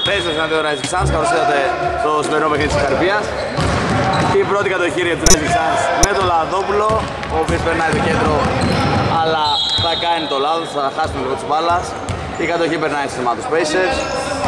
Πέσος εναντίον Rising Suns, καλώς ήρθατε στο σημερινό παιχνίδι της Καρπίας. Η πρώτη κατοχήρια του Rising Suns με τον Λαδόπουλο, ο οποίος περνάει το κέντρο, αλλά θα κάνει το λάθος, θα χάσουμε λίγο της μπάλας. Η κατοχή περνάει στις ομάδες Pacers.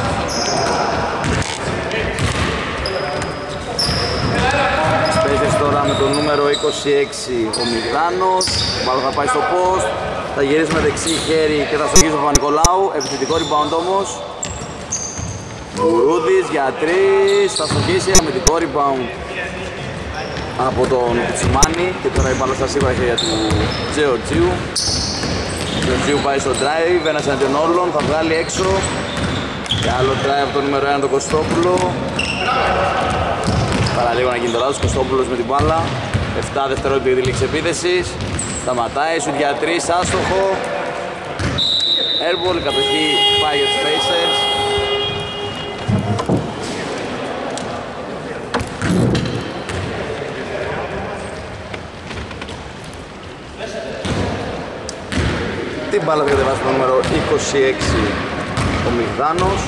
Pacers τώρα με το νούμερο 26 ο Μιγδάνος, η μπάλα θα πάει στο post, θα γυρίσει με δεξί χέρι και θα στοχίσει ο Παπα-Νικολάου, επιθετικό rebound όμως. Μπουρούδης για 3, θα στοχίσει, αμυντικό rebound από τον Κουτσιμάνη και τώρα η μπάλα στα σίγουρα χέρια του Τζεορτζίου. Ο Τζεορτζίου πάει στο drive, ένας εναντίον όλων, θα βγάλει έξω και άλλο drive από το νούμερο 1 τον Κωστόπουλο. Παραλίγο να γίνει το λάθος, Κωστόπουλος με την μπάλα, 7 δευτερόλεπτα η λήξη επίθεσης, σταματάει, σουτ για 3, άστοχο, airball, η κατοχή πάει για τους Pacers. Την μπάλα θα κατεβάσει το νούμερο 26 ο Μιγδάνος.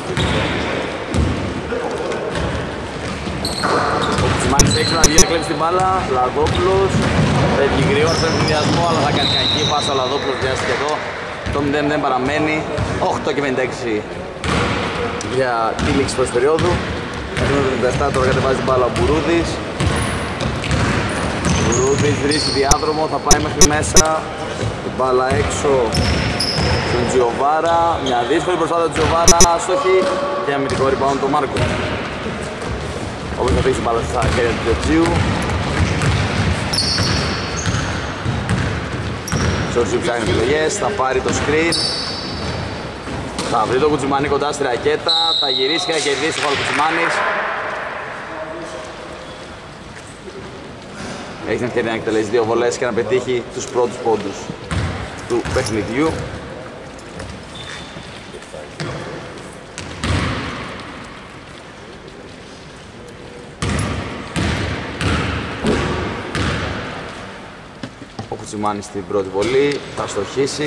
Ο Κουτσιμάνης έξω να βγει να κλέψει την μπάλα, Λαδόπουλος φεύγει γρήγορα στον ενδιασμό, αλλά θα κάνει κακή πάσα, ο Λαδόπουλος βιάστηκε εδώ. Το 0-0 παραμένει, 8 και 56 για τη λήξη πρώτης περίοδου. Έχουμε το 57, τώρα κατεβάζει την μπάλα ο Μπουρούδης. Ο Μπουρούδης βρίσκει διάδρομο, θα πάει μέχρι μέσα. Την μπάλα έξω στον Τζιοβάρα, μια δύσκολη προσπάθεια του Τζιοβάρα, άστοχη και αμυντικό rebound του Μάρκο. Όπως θα πήξει την μπάλα στα χέρια του Τζιοτζίου. Τζιοτζίου ψάχνει επιλογές, θα πάρει το screen. Θα βρει το Κουτσιμάνι κοντά στη ρακέτα, θα γυρίσει και θα κερδίσει ο Κουτσιμάνης. Έχει την ευκαιρία να εκτελέσει 2 βολές και να πετύχει τους πρώτους πόντους του παιχνιδιού. Ο Κουτσιμάνης στην πρώτη βολή, θα στοχίσει.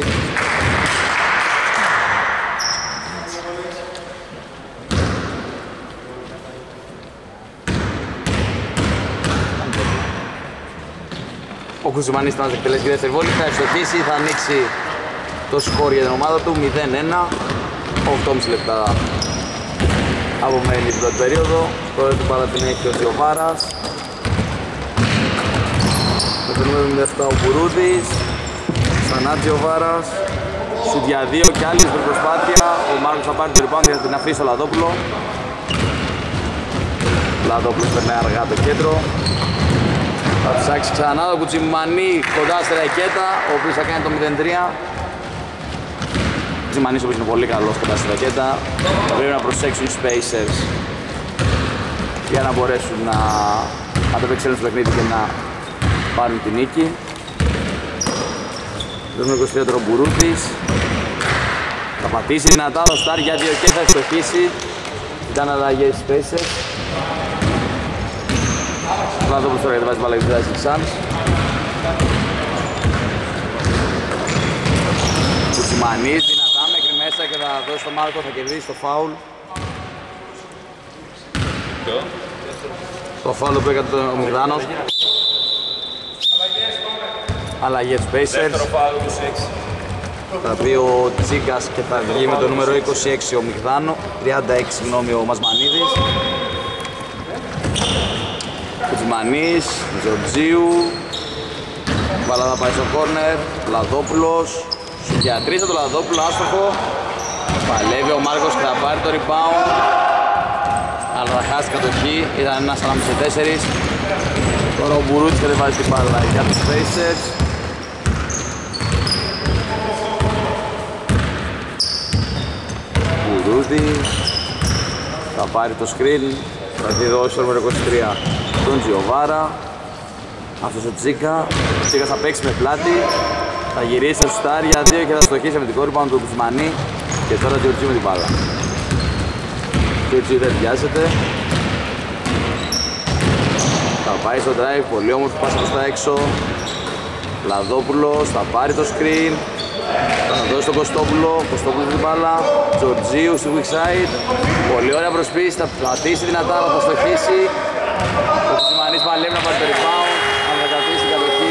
Ο Κουτσιμάνης θα εκτελέσει τη δεύτερη βόλη, θα ευστοχίσει, θα ανοίξει το σκορ για την ομάδα του 0-1. 8,5 λεπτά απομένει την πρώτη περίοδο. Τώρα την μπάλα την έχει ο Τζιοβάρας. Με το νούμερο 77 ο Μπουρούδης. Ξανά Τζιοβάρας. Σουτ για 2 και άλλη στην προσπάθεια. Ο Μάρκος θα πάρει το rebound για να την αφήσει στο Λαδόπουλο. Λαδόπουλος περνάει αργά το κέντρο. Θα ψάξει ξανά το Κουτσιμανί κοντά στη ρακέτα, ο οποίος θα κάνει το 0-3. Ο Κουτσιμανής, ο οποίος είναι πολύ καλός κοντά στη ρακέτα. Θα πρέπει να προσέξουν οι Pacers για να μπορέσουν να ανταπεξέλθουν στο παιχνίδι και να πάρουν την νίκη. Δώσουμε 23ο Μπουρούτης. Θα πατήσει δυνατά, θα στάρει για 2 και θα ευστοχίσει. Ήταν αλλαγές οι Pacers. Λαδόπουλος τώρα κατεβάζει μπάλα για τους Rising Suns. Κουτσιμανής δυνατά μέχρι μέσα και θα δώσει το Μάρκο, θα κερδίσει το φάουλ. Το φάουλ που έκανε ο Μιγδάνος. Αλλαγή για τους Pacers. Θα πει ο Τσίκας και θα βγει με το νούμερο 26 ο Μιγδάνο, 36 συγγνώμη ο Μασμανίδης. Κουτσιμανής, Τζορτζίου, μπάλα θα πάει στο κόρνερ, Λαδόπουλος, σουτ για 3 από το Λαδόπουλο, άστοχο. Παλεύει ο Μάρκος και θα πάρει το rebound, αλλά θα χάσει κατοχή, ήταν ένας ανάμεσα σε 4. Τώρα ο Μπουρούτης κατεβάζει την μπάλα για τους Pacers. Μπουρούτης, θα πάρει το screen, θα τη δώσει το νούμερο 23 τον Τζιοβάρα. Αυτός ο Τσίκα. Ο Τσίκας θα παίξει με πλάτη. Θα γυρίσει στο στάρ για 2 και θα στοχίσει με την κόρη πάνω του Κουτσιμανί. Και τώρα Τζιορτζίου με την μπάλα. Τζιορτζίου δεν βιάζεται. Θα πάει στο drive, πολύ όμορφη πάσα προς τα έξω. Λαδόπουλος θα πάρει το screen. Θα δώσει τον Κωστόπουλο, Κωστόπουλος την μπάλα, Τζορτζίου στη weak side. Πολύ ωραία προσποίηση, θα πατήσει δυνατά, θα στοχίσει. Ο Κουτσιμανής παλεύει να πάρει το rebound, αλλά θα κρατήσει την κατοχή.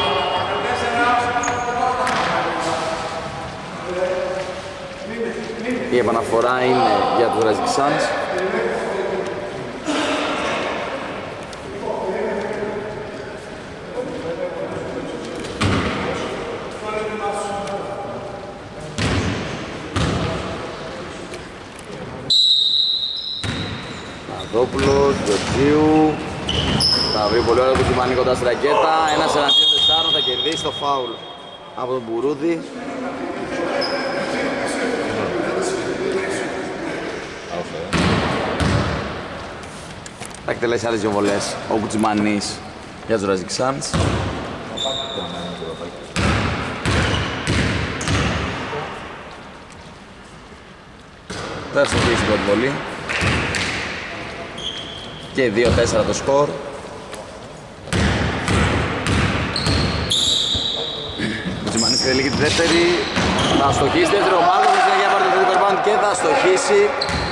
Η επαναφορά είναι για τους Rising Suns. Παπαδόπουλος, Γεωργίου. Θα βρει πολύ ωραία το Κουτσιμανί κοντά στη ρακέτα. Ένας εναντίον 4 θα κερδίσει το φάουλ από τον Μπουρούδη. Θα εκτελέσει άλλες δύο βολές ο Κουτσιμανής για τους Rising Suns. Θα έρθει στην πρώτη βολή. Και 2-4 το σκορ. Κουτσιμανής τελεί τη δεύτερη. Θα στοχίσει δεύτερο ο Μάρκος, θα συνεχίσει να πάρει το δεύτερο rebound και θα στοχίσει.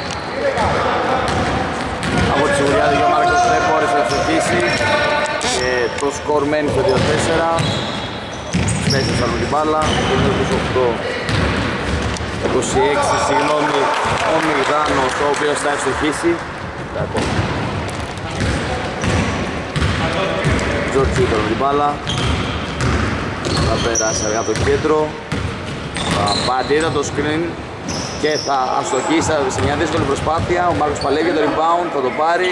Από τη σιγουριά του ο Μάρκος δεν μπόρεσε να στοχίσει. Και το σκορ μένει στο 2-4. Σπέσεις από την μπάλα. Το 26, συγγνώμη, ο Μιγδάνος, ο οποίος θα ευστοχίσει. Τζορτζίου τώρα με την μπάλα. Θα περάσει αργά το κέντρο. Θα πάρει το screen και θα αστοχίσει σε μια δύσκολη προσπάθεια. Ο Μάρκος παλεύει για το rebound, θα το πάρει.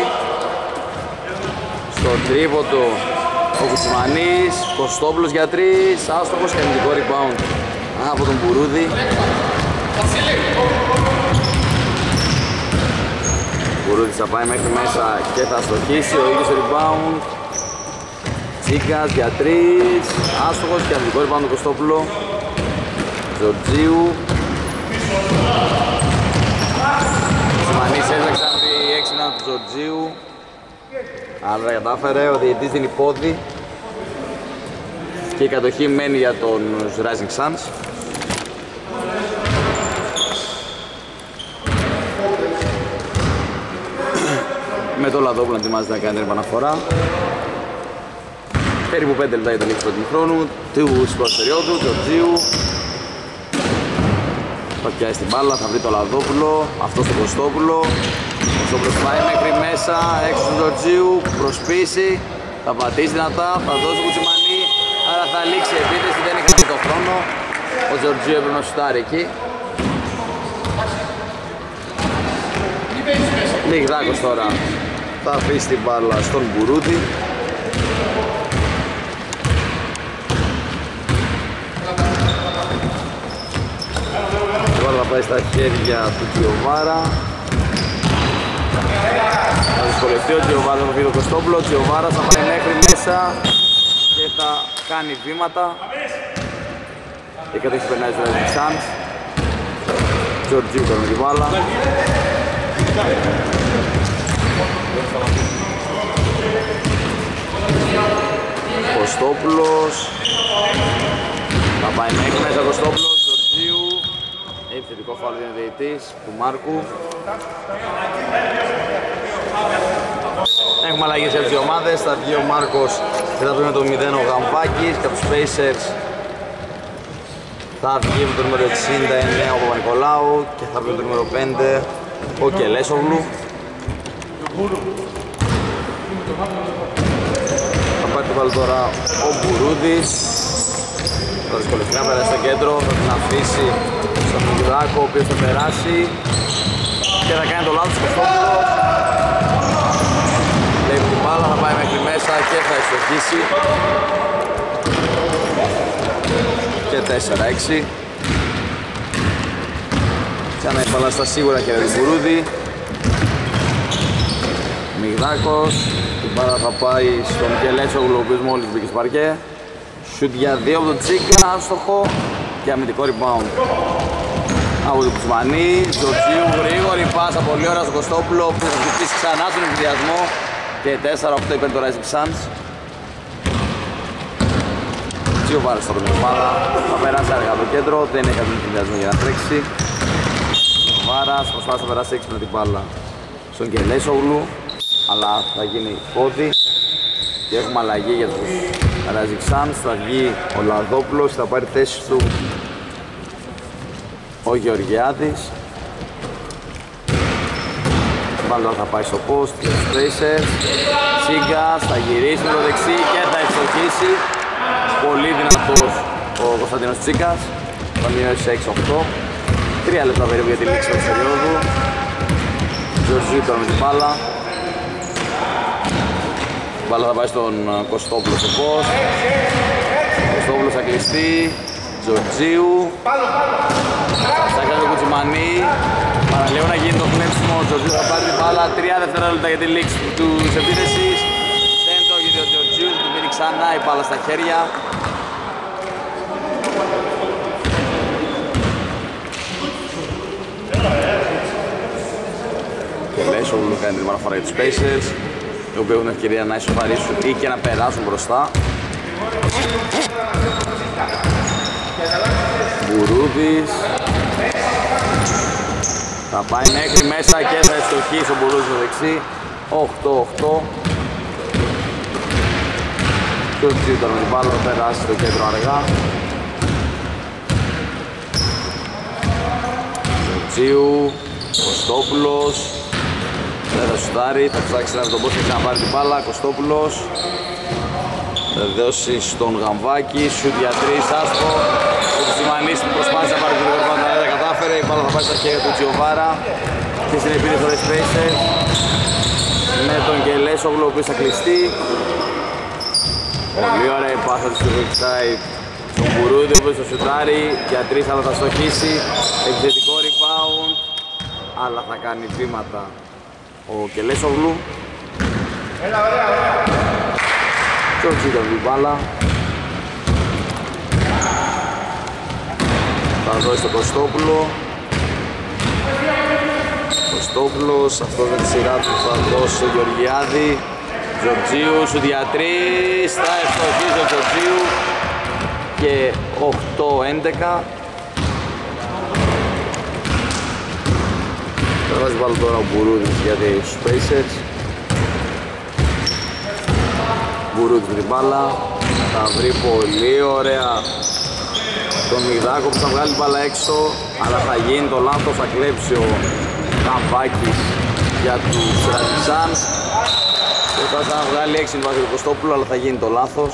Στο τρίποντο ο Κουτσιμανής, Κωστόπουλος για 3, άστοχος και αμυντικό rebound από τον Μπουρούδη. Μπουρούδης θα πάει μέχρι μέσα και θα αστοχίσει, ο ίδιος το rebound. Τσίκας για 3, άστοχος και αμυντικό rebound του Κωστόπουλο. Τζορτζίου. Κουτσιμανής έτρεξαν τη 6 μήνα του Τζορτζίου. Αλλά κατάφερε, ο διαιτητής δίνει πόδι. Και η κατοχή μένει για τον Rising Suns. Με το Λαδόπουλο να ετοιμάζεται να κάνει την επαναφορά. Περίπου 5 λεπτά για το λήξη του χρόνου του πρώτης περίοδου, Τζορτζίου. Θα πιάσει την μπάλα, θα βρει το Λαδόπουλο, αυτό στο Κωστόπουλο. Ο Κωστόπουλος πάει μέχρι μέσα, έξω του Τζορτζίου, προσπίσει, θα πατήσει δυνατά, θα δώσει Κουτσιμανί, άρα θα λήξει η επίθεση, δεν έχει το χρόνο. Ο Τζορτζίου έπρεπε να σουτάρει εκεί. Λιγδάκος τώρα θα αφήσει την μπάλα στον Μπουρούδη. Η μπάλα θα πάει στα χέρια του Τζιοβάρα. Θα δυσκολευτεί ο Τζιοβάρα με το Κωστόπουλο. Ο Τζιοβάρας θα πάει μέχρι μέσα και θα κάνει βήματα. Η κατοχή περνάει στο Rising Suns. Τζορτζίου τώρα με την μπάλα. Κωστόπουλος. Θα πάει μέχρι μέσα ο Κωστόπουλος, Τζορτζίου. Επιθετικό φάουλ είναι διαιτητής του Μάρκου. Έχουμε αλλαγές σε δύο ομάδες. Θα βγει ο Μάρκος και θα βγει με το 0 ο Γαμβάκης και από τους Pacers θα βγει με το νούμερο 69 ο Παπα-Νικολάου και θα βγει με το νούμερο 5 ο Κελέσογλου. Θα πάρει την μπάλα τώρα ο Μπουρούδης. Θα δυσκολευτεί να περάσει στο κέντρο, θα την αφήσει στον Μιγδάκο, ο οποίος θα περάσει και θα κάνει το λάθος στο Κωστόπουλο. Βλέπει την μπάλα, θα πάει μέχρι μέσα και θα ευστοχίσει. Και 4-6. Ξανά η μπάλα στα σίγουρα χέρια του Μπουρούδη. Μιγδάκος, την μπάλα θα πάει στον Κελέσογλου, ο οποίος μόλις μπήκε στο παρκέ. Σουτ για 2 από τον Τσίκα, άστοχο και αμυντικό rebound από τον Κουτσιμανί. Τζορτζίου, γρήγορη πάσα, πολύ ωραία στον Κωστόπουλο που θα χτυπήσει ξανά στον εμβιδιασμό και 4-8 υπέρ το Rising Suns. Τζιοβάρας τώρα με την μπάλα. Θα περάσει αργά το κέντρο, δεν έχει κάποιο συνδυασμό για να τρέξει. Τζιοβάρας προσπάθησε να περάσει έξυπνα την μπάλα στον Κελέσογλου, αλλά θα γίνει πόδι. Και έχουμε αλλαγή για τους Rising Suns. Θα βγει ο Λαδόπουλος, θα πάρει θέση του ο Γεωργιάδης. Μπάλα θα πάει στο post για τους Pacers. Σίγκας θα γυρίσει με το δεξί και θα ευστοχίσει. Πολύ δυνατός ο Κωνσταντίνος Τσίκας. Θα μειώσει σε 6-8. 3 λεπτά περίπου για τη λήξη της περίοδου. Τζορτζίου τώρα με την μπάλα. Η μπάλα θα πάει στον Κωστόπουλο στο post. Κωστόπουλος θα κλειστεί. Τζορτζίου. Θα κάνει το Κουτσιμανί. Παραλίγο να γίνει το πνεύσιμο. Ο Τζορτζίου θα πάρει την μπάλα. 3 δευτερόλεπτα για τη λήξη της επίθεσης. Δεν το έγινε ο Τζορτζίου. Του μείνει ξανά η μπάλα στα χέρια. Και Λέσογλου κάνει την παραφορά για τους Pacers, οι οποίοι έχουν ευκαιρία να ισοφαρίσουν ή και να περάσουν μπροστά. Μπουρούδης θα πάει μέχρι μέσα και θα ευστοχίσει ο Μπουρούδης στο δεξί. 8-8. Και ο Τζίτορ με την μπάλα θα περάσει στο κέντρο αργά. Τζίου, Κωστόπουλος δεν θα σουτάρει, θα ψάξει να τον πόσο και να πάρει την μπάλα. Κωστόπουλος θα δώσει στον Γαμβάκη, σουτ για 3, άστο. Ο Κουτσιμανής που προσπάθησε να πάρει την μπάλα, δεν τα κατάφερε. Η μπάλα θα πάει στα χέρια του Τζιοβάρα και στην επίθεση των Pacers με τον Κελέσογλου ο οποίος θα κλειστεί. Πολύ ωραία η πάσα του στο side στον Μπουρούδη, ο οποίος θα σουτάρει για 3, αλλά θα στοχίσει. Επιθετικό rebound, αλλά θα κάνει βήματα ο Κελέσογλου. Και ο Τσίτορ την μπάλα. Θα δώσει τον Κωστόπουλο. Κωστόπουλος, αυτός με τη σειρά του θα δώσει τον Γεωργιάδη. Τζορτζίου, σουτ για 3, θα ευστοχίσει ο Τζορτζίου και 8-11. Θα βάζει πάλι τώρα ο Μπουρούδης για τους Pacers. Μπουρούδης με την μπάλα, θα βρει πολύ ωραία τον Μιγδάκο που θα βγάλει την μπάλα έξω, αλλά θα γίνει το λάθος, θα κλέψει ο Καμπάκης για τους Rising Suns και θα βγάλει 6 βάζει το Κωστόπουλο, αλλά θα γίνει το λάθος.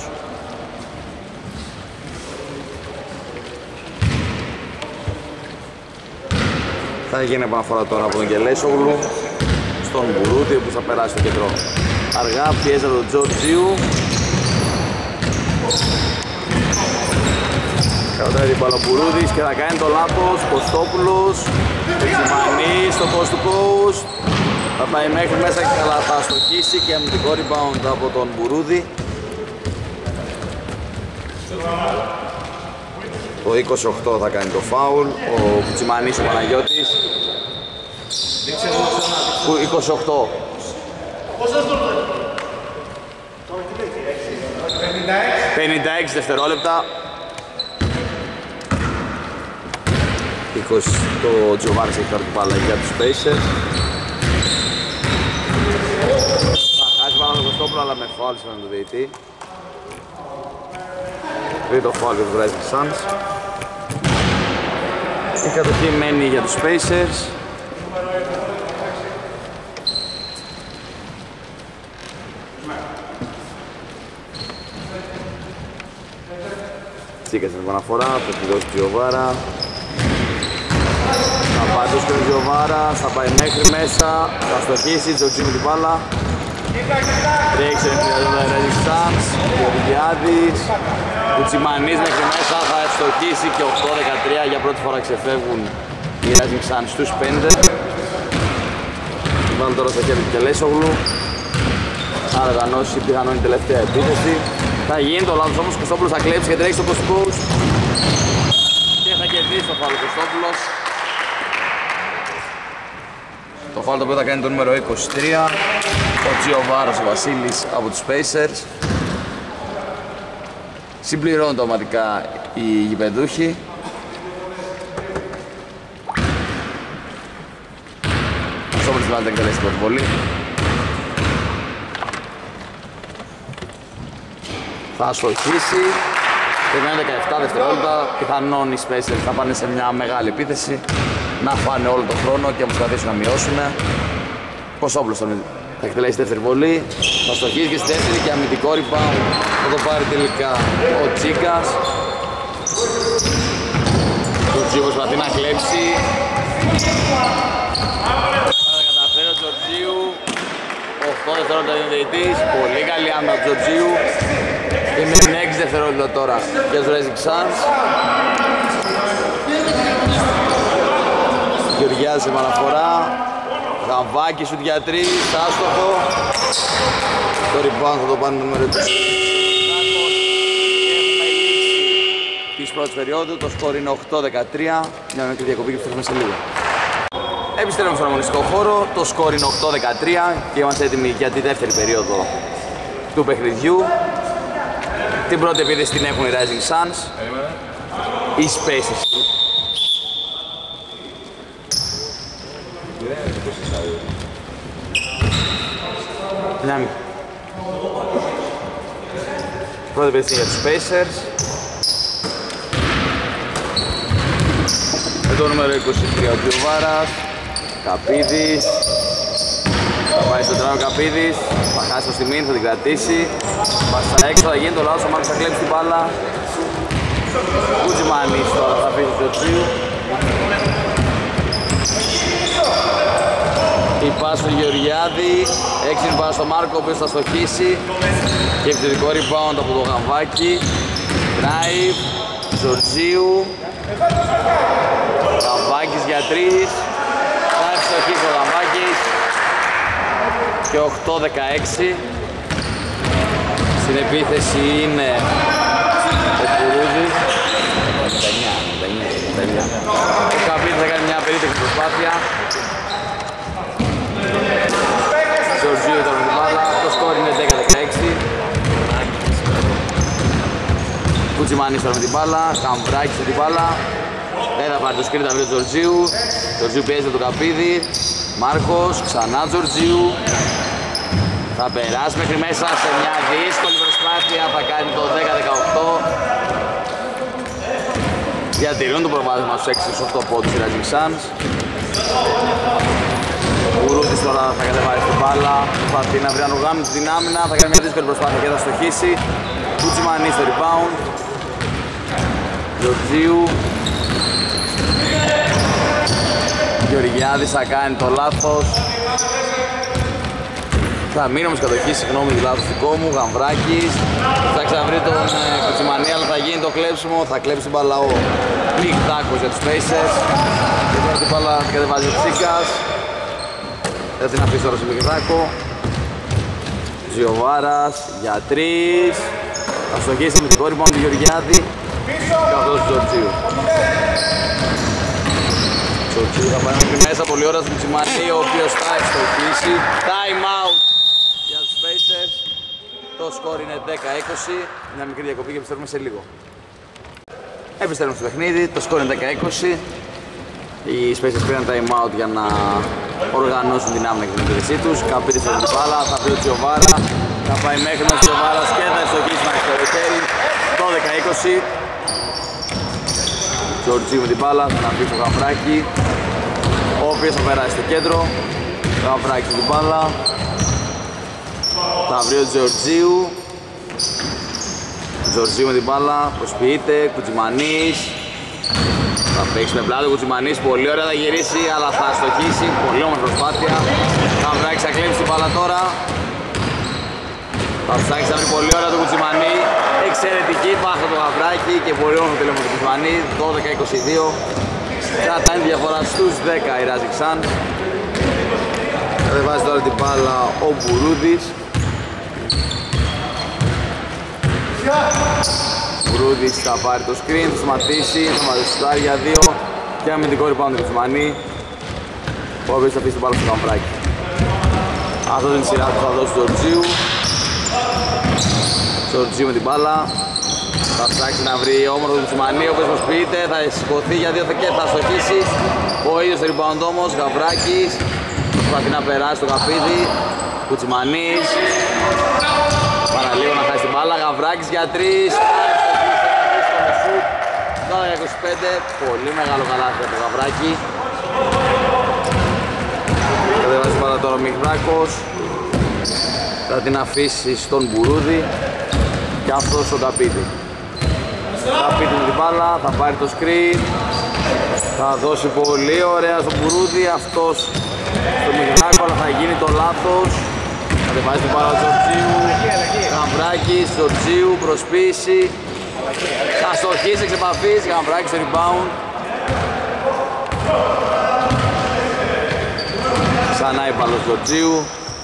Θα γίνει επαναφορά τώρα από τον Κελέσογλου στον Μπουρούτη, ο οποίος θα περάσει στο κέντρο αργά, πιέζει τον Τζορτζίου. Κρατάει την μπάλα Μπουρούδης και θα κάνει το λάθος. Κωστόπουλος, Κουτσιμανής στο post to post. Θα πάει μέχρι μέσα και καλά θα στοχίσει και αμυντικό rebound από τον Μπουρούδη. Το 28 θα κάνει το φάουλ, ο Κουτσιμανής ο Παναγιώτης. 28. 56 δευτερόλεπτα. 20 το Τζιοβάρης έχει πάρει την μπάλα για τους Pacers. Θα χάσει πάνω το Κωστόπουλο, αλλά με φάουλ στον το διαιτή. Τρίτο φάουλ για τους Rising Suns. Η κατοχή μένει για τους Pacers. Τσίκα στην επαναφορά, θα τη δώσει Τζιοβάρα. Θα πάει το σκορ Τζιοβάρα, θα πάει μέχρι μέσα, θα στοχίσει, Τζορτζίου με την μπάλα. Τρέξει την Rising Suns, Γεωργιάδης, Κουτσιμανής μέχρι μέσα, θα ευστοχίσει και 8-13 για πρώτη φορά ξεφεύγουν οι Rising Suns στους 5. Βάλουν τώρα στο χέρι του Κελέσογλου, άρα θα νώσει πιθανόν η τελευταία επίθεση. Θα γίνει το λάθος όμως, ο Κωστόπουλος θα κλέψει και τρέχει στο post post και θα κερδίσει το φάουλ ο Κωστόπουλος. Το φάουλ το οποίο θα κάνει το νούμερο 23, ο Τζιοβάρος ο Βασίλης από τους Pacers. Συμπληρώνουν autoματικά οι γηπεδούχοι. Ο Σόμπολης βάλει να εκτελέσει την προσβολή. Θα στοχίσει. Περιμένουν 17 δευτερόλεπτα. Πιθανόν οι Spacers θα πάνε σε μια μεγάλη επίθεση, να φάνε όλο τον χρόνο και να προσπαθήσουν να μειώσουν. Ο Σόμπολης θα εκτελέσει δεύτερη βολή. Θα στοχίσει και στη δεύτερη και αμυντικό rebound θα το πάρει τελικά ο Τσίκας. Ο Τζιου προσπαθεί να κλέψει. Θα καταφέρει ο Τζορτζίου. 8 δευτερόλεπτα είναι διαιτητής. Πολύ καλή άμυνα του Τζορτζίου. Και μένουν 6 δευτερόλεπτα τώρα για τους Rising Suns. Γεωργιάδης σε παραφορά. Γαμβάκη σουτ για 3, άστοχο. Το rebound θα το πάνε το νούμερο 2. Της πρώτης περίοδου, το σκορ είναι 8-13. Μια μικρή διακοπή και φτιάχνουμε σε λίγο. Επιστρέφουμε στον αγωνιστικό χώρο, το σκορ είναι 8-13 και είμαστε έτοιμοι για τη δεύτερη περίοδο του παιχνιδιού. Την πρώτη επίθεση την έχουν οι Rising Suns. Οι Spacers. Πρώτη επίθεση για τους Spacers. Με το νούμερο 23 ο Διοβάρας. Καπίδης. Θα πάει στο τράβο Καπίδης. Θα χάσει το στιγμήν, θα την κρατήσει. Πάσα έξω, θα γίνει το λάθος, ο Μάρκος θα κλέψει την μπάλα. Κουτζιμάνης τώρα θα αφήσει το Τζίου. Η πάση του Γεωργιάδη, έξινη πάση στο Μάρκο, ο οποίος θα στοχίσει. Και επιθετικό rebound από το Γαμβάκι. Drive, Τζορτζίου. Γαμβάκης για 3. Θα ευστοχίσει ο Γαμβάκης. Και 8-16. Στην επίθεση είναι ο Κουρούζης. 99. Ο Καπίτης θα κάνει μια περίπτωση προσπάθεια. Τζορτζίου ήταν με την μπάλα. Το σκορ είναι 10-16. Κουτσιμάνης τώρα με την μπάλα. Καμπράκης με την μπάλα. Δεν θα πάρει το σκριν, θα βρει το Τζορτζίου. Τζορτζίου πιέζει με τον Καπίδη. Μάρκος, ξανά Τζορτζίου. Θα περάσει μέχρι μέσα σε μια δύσκολη προσπάθεια, θα κάνει το 10-18. Διατηρούν το προβάδισμα στους 6-8 πόντους οι Rising Suns. Ο Κουρούτης τώρα θα κατεβάσει την μπάλα, θα την αυγανογάμει την άμυνα, θα κάνει μια δύσκολη προσπάθεια και θα στοχίσει. Κουτσιμανί στο rebound. Τζορτζίου. Γεωργιάδης θα κάνει το λάθος. Θα μείνω όμως κατοχή, συγγνώμη, λάθος δικό μου. Γαμβράκης θα ξαναβρει τον Κουτσιμανί, αλλά θα γίνει το κλέψιμο. Θα κλέψει την μπάλα ο Νικτάκος για τους Spacers. Και τώρα την μπάλα θα κατεβάζει ο Τσίκας. Θα την αφήσει τώρα στον Νικτάκο. Ζιοβάρας για 3. Θα στοχίσει με την κόρη πάνω του Γεωργιάδη. Και αυτός του Τζορτζίου. Τζορτζίου θα πάει μέχρι μέσα, πολύ ώρα στον Κουτσιμανί, ο οποίος θα στοχίσει. Time out για τους Spacers. Το σκορ είναι 10-20. Μια μικρή διακοπή και επιστρέφουμε σε λίγο. Επιστρέφουμε στο παιχνίδι, το σκορ είναι 10-20. Οι Spacers πήραν time out για να οργανώσουν την άμυνα και την επίθεσή τους. Καπίτης από την μπάλα, θα πει ο Τζιοβάρα. Θα πάει μέχρι ο Τζιοβάρας και θα ευστοχίσει με το χέρι. 12-20. Τζορτζίου με την μπάλα, θα αφήσει ο Γαμβράκη, ο οποίος θα περάσει στο κέντρο. Γαμβράκη με την μπάλα. Θα βρει ο Τζορτζίου. Τζορτζίου με την μπάλα, προσποιείται, Κουτσιμανής. Θα παίξει με πλάτο, Κουτσιμανής, πολύ ωραία θα γυρίσει, αλλά θα στοχίσει, πολύ όμορφη προσπάθεια. Γαμβράκης θα κλέψει την μπάλα τώρα. Θα ψάξει να βρει πολύ ωραία το Κουτσιμανί. Εξαιρετική πάχα του Γαμβράκη και πολύ όμορφο τελείωμα του Κουτσιμανί. 12-22. Κρατάει τη διαφορά στους 10 οι Rising Suns. Κατεβάζει τώρα την μπάλα ο Μπουρούδης. Μπουρούδης θα πάρει το screen, θα σταματήσει, θα μαζευτάρει για 2 και με την κόρη πάνω του Κουτσιμανί, ο οποίος θα αφήσει την μπάλα στο Γαμβράκη. Αυτό είναι η σειρά που θα δώσει το Τζορτζίου. Τζορτζίου με την μπάλα. Θα ψάξει να βρει όμορφο Κουτσιμανί, ο οποίος προσποιείται, θα σηκωθεί για δύο και θα στοχίσει. Ο ίδιος το rebound όμως, Γαβράκης προσπαθεί να περάσει το καπίδι. Κουτσιμανής παραλίγο να χάσει την μπάλα, Γαβράκης για 3. Τώρα για 25, πολύ μεγάλο καλάθι από το Γαβράκη. Κατεβάζει πάρα τώρα ο Μιχδάκος. Θα την αφήσει στον Μπουρούδη και αυτός στον Καπίδη. Καπίδη με την μπάλα, θα πάρει το screen. Θα δώσει πολύ ωραία στον Μπουρούδη, αυτός στον Μιχδάκο, αλλά θα γίνει το λάθος. Κατεβάζει την μπάλα ο Τζορτζίου. Γαβράκης, Τζορτζίου, προσποίηση. Θα στοχίσει εξ επαφής, Γαβράκης στο rebound. Ξανά η μπάλα Τζορτζίου.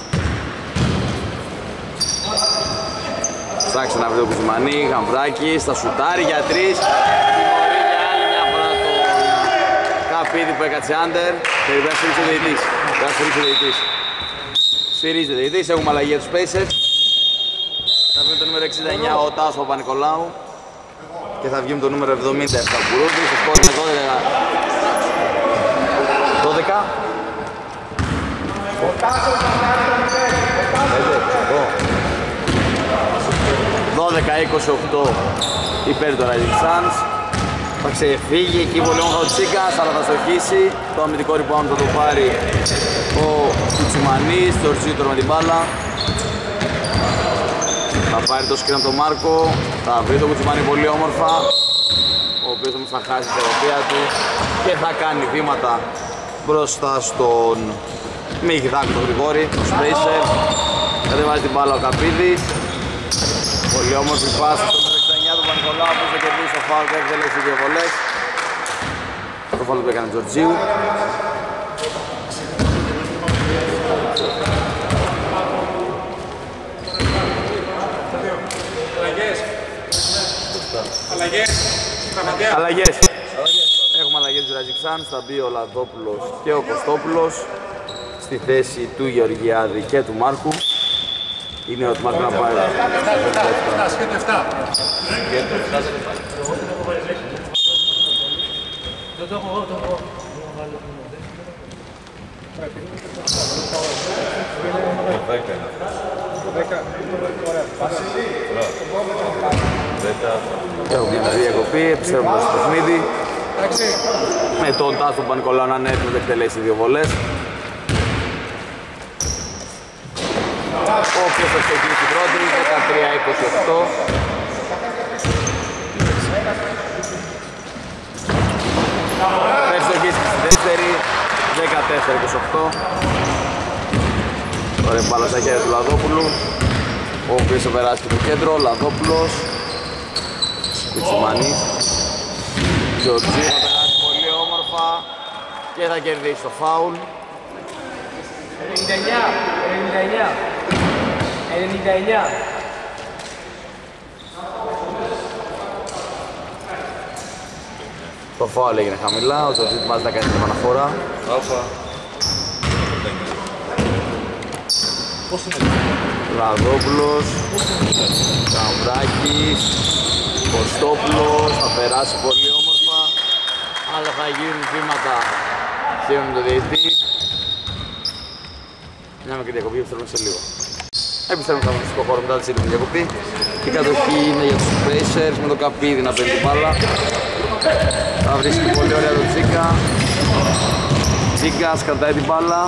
Ψάξει να βρει το Κουτσιμανί, Γαμβράκης, θα σουτάρει για 3. Τιμωρεί για άλλη μια φορά το Καπίδι που έκατσε άντερ. Περιμένει να σφυρίξει ο διαιτητής. Σφυρίζει ο διαιτητής, έχουμε αλλαγή για τους Pacers. Θα βγει με το νούμερο 69 ο Τάσος Παπα-Νικολάου και θα βγει με το νούμερο 77 ο Μπουρούδης. Το σκόρ είναι 12. 12-28 υπέρ του Rising Suns. Θα ξεφύγει εκεί πολύ όμορφα ο Τσίκας, αλλά θα στοχίσει. Το αμυντικό rebound θα το πάρει ο Κουτσιμανής, το Ορτσίου τώρα με την μπάλα. Θα πάρει το screen από τον Μάρκο, θα βρει το Κουτσιμανί πολύ όμορφα, ο οποίος όμως θα χάσει την ισορροπία του και θα κάνει βήματα μπροστά στον Μιγδάκ, τον Γρηγόρη, τον Spacer. Κατεβάζει την μπάλα ο Καπίδης. Πολύ όμορφη πάση στο 69 του Παπα-Νικολάου που θα κερδίσει το φάουλ και θα εκτελέσει δύο βολές. Το φάουλ που έκανε ο Τζορτζίου. Αλλαγές. Έχουμε αλλαγές του Rising Suns. Θα μπει ο Λαδόπουλος και ο Κωστόπουλος στη θέση του Γεωργιάδη και του Μάρκου. Είναι ο Μάρκου να πάει. Σκέτο 7. Το έχω εγώ. Έχουμε μια διακοπή, επιστρέφουμε στο παιχνίδι. Με τον Τάσο Παπα-Νικολάου να είναι έτοιμος να εκτελέσει δύο βολές. Ο οποίος θα στοχίσει την πρώτη, 13-28. Θα στοχίσει στη δεύτερη, 14-28. Ωραία μπάλα στα χέρια του Λαδόπουλου, ο οποίος θα περάσει και το κέντρο, Λαδόπουλος, Κουτσιμανής, Τζορτζίου θα περάσει πολύ όμορφα και θα κερδίσει το φάουλ. 99. Το φάουλ έγινε χαμηλά, ο Τζορτζίου ετοιμάζεται να κάνει την επαναφορά. Λαδόπουλος, Καμβράκης, Κωστόπουλος, θα περάσει πολύ όμορφα, αλλά θα γίνουν βήματα σχεδόν με το διαιτητή. Μια μικρή διακοπή, επιστρέφουμε σε λίγο. Επιστρέφουμε στο αγωνιστικό χώρο μετά τη σύντομη διακοπή. Η κατοχή είναι για τους Pacers με το Καπίδι να παίρνει την μπάλα. Θα βρίσκει πολύ ωραία το Τσίκα. Τσίκας κρατάει την μπάλα.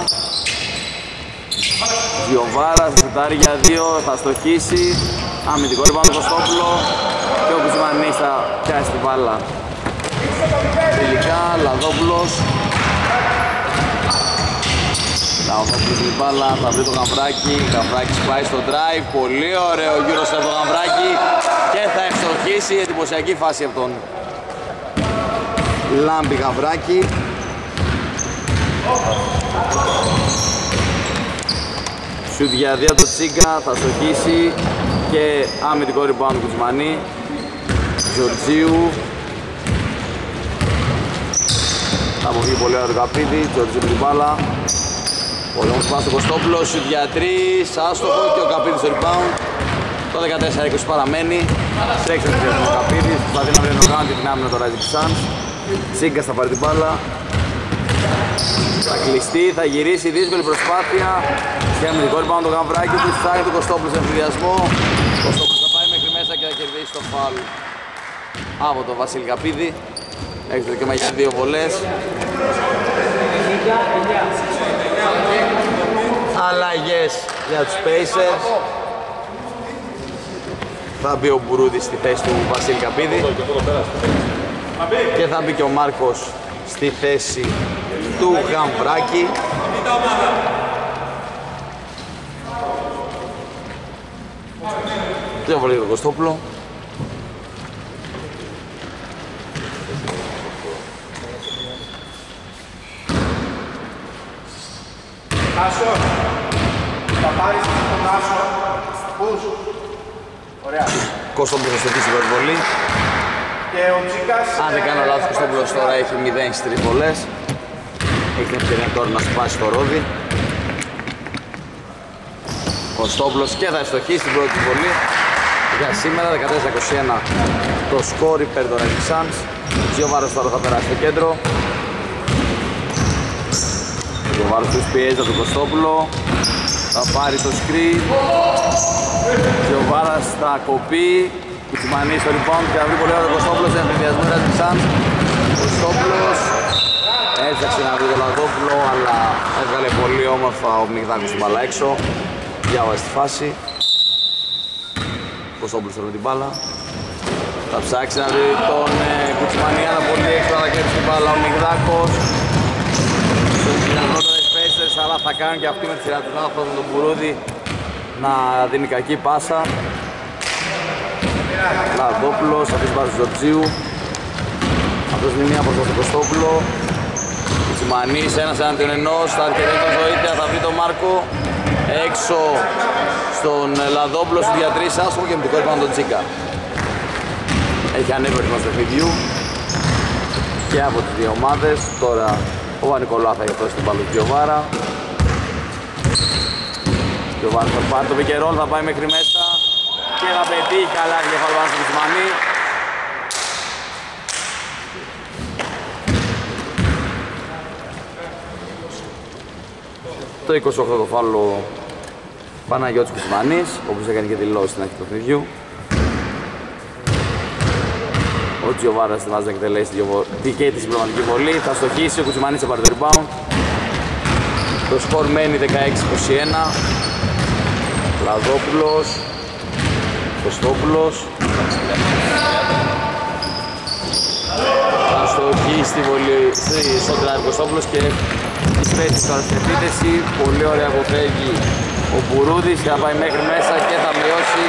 Γιοβάρας, σουτάρει για 2, θα στοχίσει. Αμυντικό rebound του Κωστόπουλο και ο Κουτσιμανής θα πιάσει την μπάλα. Τελικά, Λαδόπουλος. Λαδόπουλος την μπάλα, θα βρει το Γαμβράκι. Γαμβράκης πάει στο drive, πολύ ωραίο γύρω στο Γαμβράκι και θα ευστοχίσει, εντυπωσιακή φάση από τον Λάμπη Γαμβράκι. Σουτ για 2 το Τσίγκα, θα στοχίσει και αμυντικό rebound του Κουτσιμανί. Τζορτζίου. Θα αποφύγει πολύ ωραία το Καπίδι, Τζορτζίου με την μπάλα. Πολύ όμως πάει στο Κωστόπουλο, σουτ για 3, άστοχο και ο Καπίδης στο rebound. Το 14-20 παραμένει. Τρέξτε τον Καπίδης, προσπαθεί να βρει τον Γκάουντι την άμυνα του Rising Suns. Τσίγκας θα πάρει την μπάλα. Θα κλειστεί, θα γυρίσει, δύσκολη προσπάθεια. Και αμυντικό rebound το Γαμβράκι του, ψάχνει τον Κωστόπουλο σε εμφυδιασμό. Ο Κωστόπουλος θα πάει μέχρι μέσα και θα κερδίσει το φάουλ από τον Βασίλη Καπίδη. Έχει το δικαίωμα, έχει 2 βολές. Αλλαγές για τους Pacers. Θα μπει ο Μπουρούδης στη θέση του Βασίλη Καπίδη και θα μπει και ο Μάρκος στη θέση του Γαμβράκη. Και βολή τον Κωστόπουλο. Άσο, θα πάρεις τον Άσο, πούς, ωραία. Κωστόπουλος θα στοχίσει την βολή. Και ο Τσίκας... Αν δεν κάνω λάθος, Κωστόπουλος τώρα έχει 0 στις 3 βολές. Έχει την ευκαιρία τώρα να σπάσει το ρόδι. Κωστόπουλος και θα ευστοχίσει την πρώτη βολή. Για σήμερα 14-21 το σκορ υπέρ των Rising Suns. Ο Τζιοβάρος τώρα θα περάσει στο κέντρο. Ο Τζιοβάρος τους πιέζει από τον Κωστόπουλο. Θα πάρει το screen. Ο Τζιοβάρας θα κοπεί. Κουτσιμανεί στο rebound και θα βρει πολύ ώρα τον Κωστόπουλο σε εμφυδιασμό Rising Suns. Ο Κωστόπουλος έψαξε να βρει τον Λαδόπουλο, αλλά έβγαλε πολύ όμορφα ο Μιγδάκος στην μπάλα έξω. Διάβασε τη φάση. Ο Κωστόπουλος με την μπάλα. Θα ψάξει να δει τον Κουτσιμανί, αλλά πολύ έξω θα κλέψει την μπάλα ο Μιγδάκος. Στον κοινωνικό των Pacers, αλλά θα κάνουν και αυτοί με τη σειρά του λάθος με τον Μπουρούδη να δίνει κακή πάσα. Λαδόπουλος, θα αφήσει πάρει του Τζορτζίου. Αυτός είναι μία προς τον Κωστόπουλο. Κουτσιμανής ένας εναντίον ενός, θα αρκετεί τον Ζωήτια, θα βρει τον Μάρκο. Έξω στον Λαδόπουλο στους διατρήσεις, άσχο και με την κόρη τον Τσίκα. Έχει ανέβει ο ρυθμός του παιχνιδιού και από τις δύο ομάδες. Τώρα ο Βανικολά θα έχει την μπάλα του Τζιοβάρα. Ο Τζιοβάρας θα πάρει το πικερόλ, θα πάει μέχρι μέσα και θα πετύχει καλά η κεφαλβάνα του Κουτσιμανή. Το 28 το φάουλο Παναγιώτης Κουτσιμανής, ο οποίος έκανε και δηλώσει στην αρχή του παιχνιδιού. Ο Τζιοβάρας ετοιμάζει να εκτελέσει και τη συμπληρωματική βολή. Θα στοχίσει, ο Κουτσιμανής θα πάρει το rebound. Το σκορ μένει 16-21. Λαδόπουλος, Κωστόπουλος. Θα στοχίσει τη βολή στο drive Κωστόπουλος και πέσει τώρα στην επίθεση. Πολύ ωραία αποφεύγει ο Μπουρούδης και θα πάει μέχρι μέσα και θα μειώσει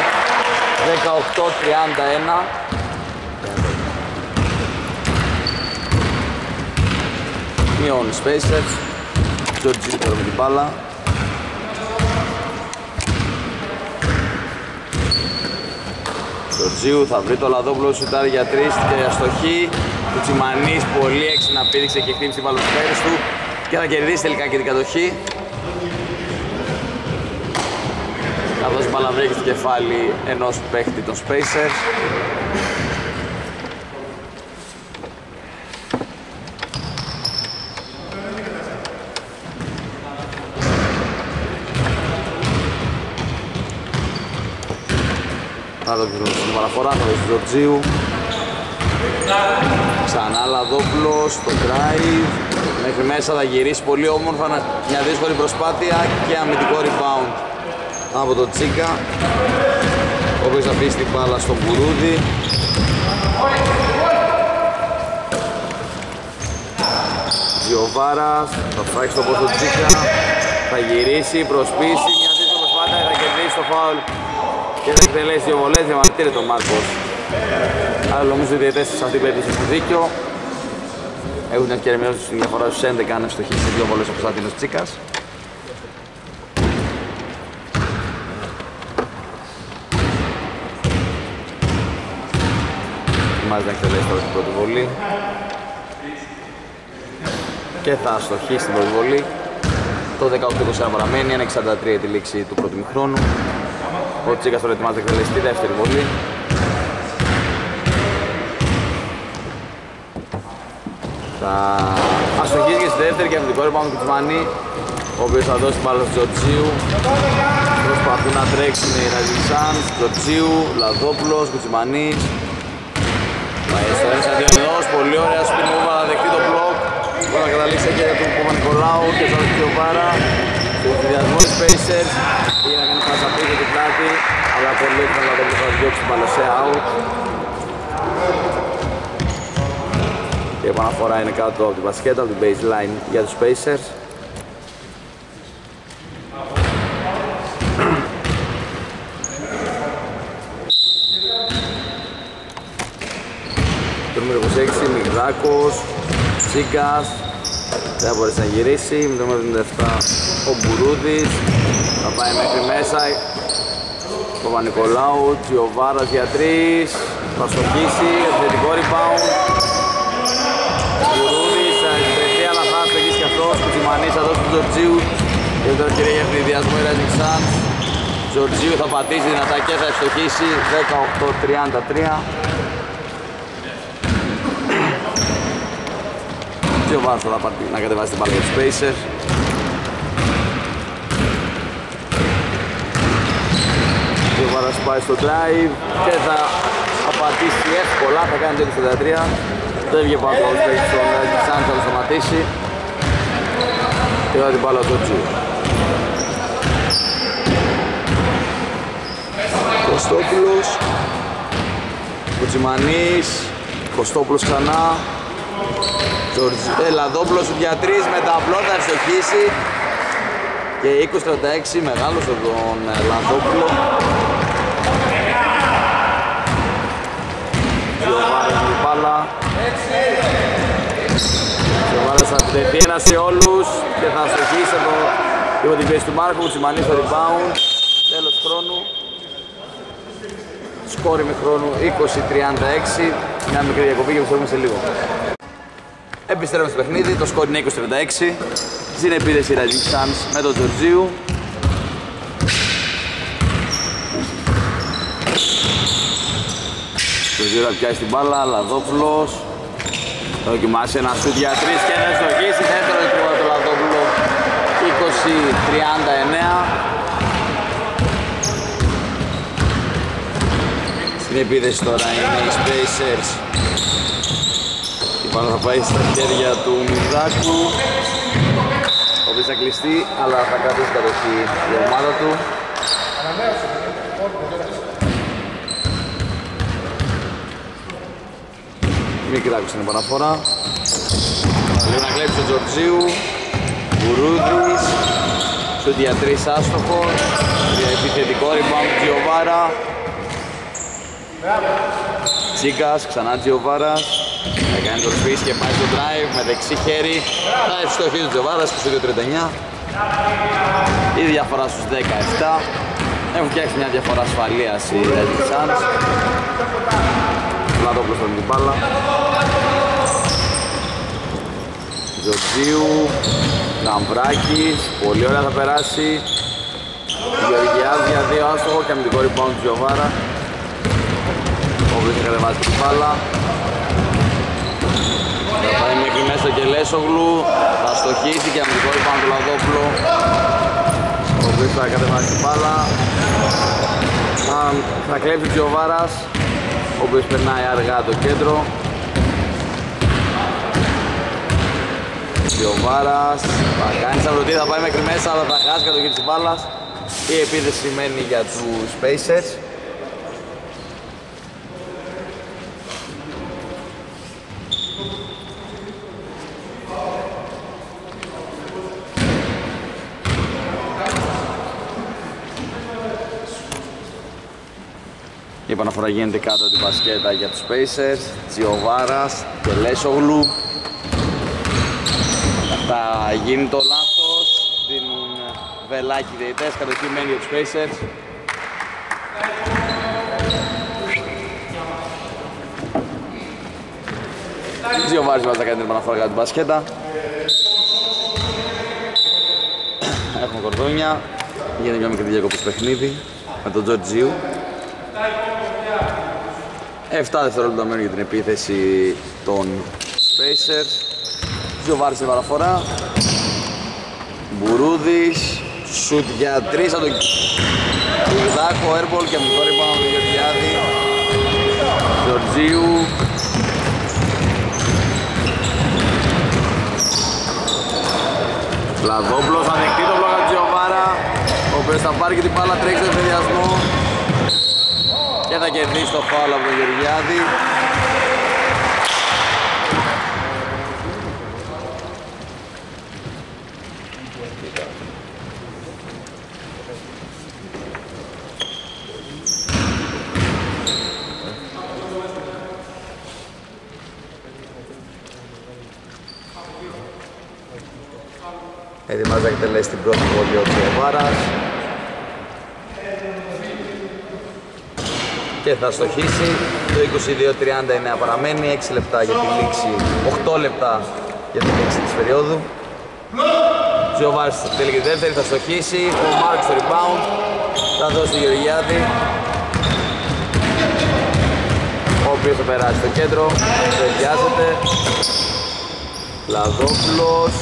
18-31. Μειώνει οι Pacers. Τζορτζίου τώρα με την μπάλα. Τζορτζίου θα βρει το Λαδόπουλο, σουτάρει για 3 και αστοχή. Κουτσιμανής πολύ έξυπνα πήδηξε και χτύπησε την μπάλα στους πέρες του και θα κερδίσει τελικά και την κατοχή. Καθώς η μπάλα βρέχει στο κεφάλι ενός παίχτη των Pacers. Θα το πιθούν στην παραφορά, θα δώσει Τζορτζίου. Ξανά Λαδόπουλος, το drive. Μέχρι μέσα θα γυρίσει πολύ όμορφα, μια δύσκολη προσπάθεια και αμυντικό rebound από τον Τσίκα, ο οποίος θα αφήσει την μπάλα στον Μπουρούδη. Τζιοβάρας, θα φτιάξει το πόστο Τσίκα, θα γυρίσει, προσπίσει, μια δύσκολη προσπάθεια, θα κερδίσει το φάουλ και θα εκτελέσει δύο βολές, διαμαρτύρεται τον Μάρκος. Αλλά νομίζω ότι οι διαιτές σε αυτή την περίπτωση έχουν δίκιο. Έχουν την ευκαιρία μειώσει στην διαφορά στους 11 αν ευστοχίσει δύο βολές ο Κωνσταντίνος Τσίκας. Ετοιμάζει να εκτελέσει τώρα την πρώτη βολή και θα αστοχίσει την πρώτη βολή. Το 18-21 παραμένει, 1-63 τη λήξη του πρώτου ημιχρόνου. Ο Τσίκας τώρα ετοιμάζεται εκτελεστή, δεύτερη βολή. Θα αστοχίσει και στη δεύτερη και αμυντικό rebound του Κουτσμανή, ο οποίος θα δώσει μπάλα στο Τζορτζίου. Προσπαθούν να τρέξουν οι Rising Suns, Τζορτζίου, Λαδόπουλος, Κουτσμανής. Πάει στο 1-2, πολύ ωραία spin move, θα δεχτεί το block. Μπορεί να καταλήξει και για τον Παπα-Νικολάου και τον Αλκιοβάρα. Το συνδυασμό της Pacers πήγε να κάνει πάσα πίσω την πλάτη, αλλά πολύ εύκολα να το διώξει την μπάλα σε out. Η επαναφορά είναι κάτω από την μπασκέτα, από την baseline για τους Pacers. Το νούμερο 26, Μιγδάκος, Τσίκας, δεν θα μπορέσει να γυρίσει. Με το νούμερο 77 ο Μπουρούδης, θα πάει μέχρι μέσα. Παπα-Νικολάου, Τζιοβάρας για 3, θα στοχίσει, επιθετικό rebound. Μπουρούδης, επιτρεχθεί αλλά θα στοχίσει και αυτός. Κουτσιμανής θα δώσει του Τζορτζίου. Και τώρα ευκαιρία για ευνηδιασμό η Rising Suns. Τζορτζίου θα πατήσει δυνατά και θα ευστοχίσει, 18-33. Ο Βάρος θα πάρει να κατεβάσει την μπάλα για τους Pacers. Ο Βάρος πάει στο drive και θα απαντήσει εύκολα, θα κάνει το 33. Το έβγε πάνω από τους Pacers, ο Σαν θα το σταματήσει. Και θα την μπάλα στο Τζιου. Κωστόπουλος, Κουτσιμανής, Κωστόπουλος ξανά. Λαδόπουλος για 3 με τα απλό θα ευστοχίσει και 20-36 μεγάλος από τον Λαδόπουλο. Γιωβάρας με την μπάλα. Γιωβάρας θα επιτεθεί ένα σε όλους και θα ευστοχίσει από την πίεση του Μάρκου. Κουτσιμανής στο rebound. Τέλος χρόνου. Σκόρι με χρόνου 20-36. Μια μικρή διακοπή και πιστεύουμε σε λίγο. Επιστρέφουμε στο παιχνίδι, το σκόρ είναι 20-36. Στην επίδεση Rising Suns με τον Τζορτζίου. Τζορτζίου θα πιάσει την μπάλα, Λαδόπουλος. Θα δοκιμάσει ένα σουτ για 3 και να στοχίσει. Δεύτερο τρίμα του Λαδόπουλο, 20-39. Στην επίδεση τώρα είναι οι Pacers. Η μπάλα θα πάει στα χέρια του Μιγδάκου, ο οποίος θα κλειστεί, αλλά θα κρατήσει κατοχή η ομάδα του. Μιγδάκου στην επαναφορά. Λίγο να κλέψει ο Τζορτζίου. Μπουρούδης. Σουτ για 3 άστοχος. Επιθετικό rebound του Τζιοβάρα. Τσίκας, ξανά Τζιοβάρας. Θα κάνει το σπίτι και πάει στο drive με δεξί χέρι. Θα ευστοχίσει ο Τζιοβάρας, 22-39. Η διαφορά στους 17. Έχουν φτιάξει μια διαφορά ασφαλείας οι Rising Suns. Λαδόπουλος με την μπάλα. Τζορτζίου, Λαμπράκης, πολύ ωραία θα περάσει. Γεωργιάδης για 2 άστοχο και αμυντικό rebound του Τζιοβάρα, ο οποίος θα κατεβάσει την μπάλα. Θα πάει μέχρι μέσα και Λέσογλου, θα στοχίσει και αμυντικό rebound του Λαδόπουλο, ο οποίος θα κατεβάσει την μπάλα. Θα κλέψει ο Τζιοβάρας, ο οποίος περνάει αργά το κέντρο. Τζιοβάρας θα κάνει σταυρωτή, θα πάει μέχρι μέσα, αλλά θα χάσει κατοχή της μπάλας. Η επίθεση μένει για τους Pacers. Η επαναφορά γίνεται κάτω από την μπασκέτα για τους Pacers. Τζιοβάρας και Λέσογλου. Θα γίνει το λάθος, δίνουν βελάκι διαιτητές, κατοχή μένει για τους Pacers. Τζιοβάρης βάζει να κάνει την επαναφορά κάτω από την μπασκέτα. Έχουμε κορδόνια, γίνεται μια μικρή διακοπή στο παιχνίδι. με τον Τζορτζίου. 7 δευτερόλεπτα μένουν για την επίθεση των Spacers. Τζιοβάρης στην παραφορά. Μπουρούδης, σουτ για 3 από τον Κουδάκο, airball και μικρό rebound του Γεωργιάδη. Τζορτζίου. Λαδόπλος, ανοιχτή το μπλοκ από Τζιοβάρα, ο οποίος θα πάρει και την μπάλα, τρέξει τον εφηδιασμό και θα κερδίσει το φάουλ από τον Γεωργιάδη. Ετοιμάζει να εκτελέσει την πρώτη βολή ο Τζιοβάρας και θα στοχίσει. Το 22-39 παραμένει, 6 λεπτά για τη λήξη, 8 λεπτά για τη λήξη της περίοδου. Τζιοβάρας θέλει και τη δεύτερη, θα στοχίσει. Ο Μάρκος στο rebound, θα δώσει τον Γεωργιάδη, ο οποίος θα περάσει στο κέντρο, δεν βιάζεται. Λαδόπουλος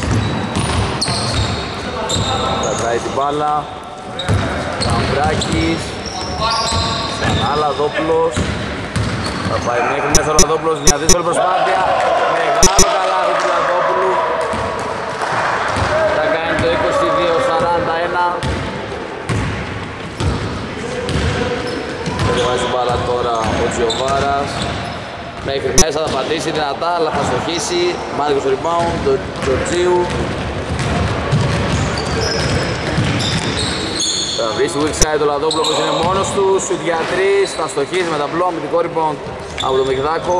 κρατάει την μπάλα, Καμπράκης, ξανά Λαδόπουλος, θα πάει μέχρι μέσα ο Λαδόπουλος, μια δύσκολη προσπάθεια, μεγάλο καλάθι του Λαδόπουλου, θα κάνει το 22-41. Θα βάζει την μπάλα τώρα ο Τζιοβάρας, μέχρι μέσα θα πατήσει δυνατά, αλλά θα στοχίσει. Μάρκος rebound, το Τζορτζίου. Θα βρει στη weak side το Λαδόπουλο που είναι μόνος του, σουτ για 3, θα στοχίσει με ταμπλό, αμυντικό rebound από τον Μιγδάκο.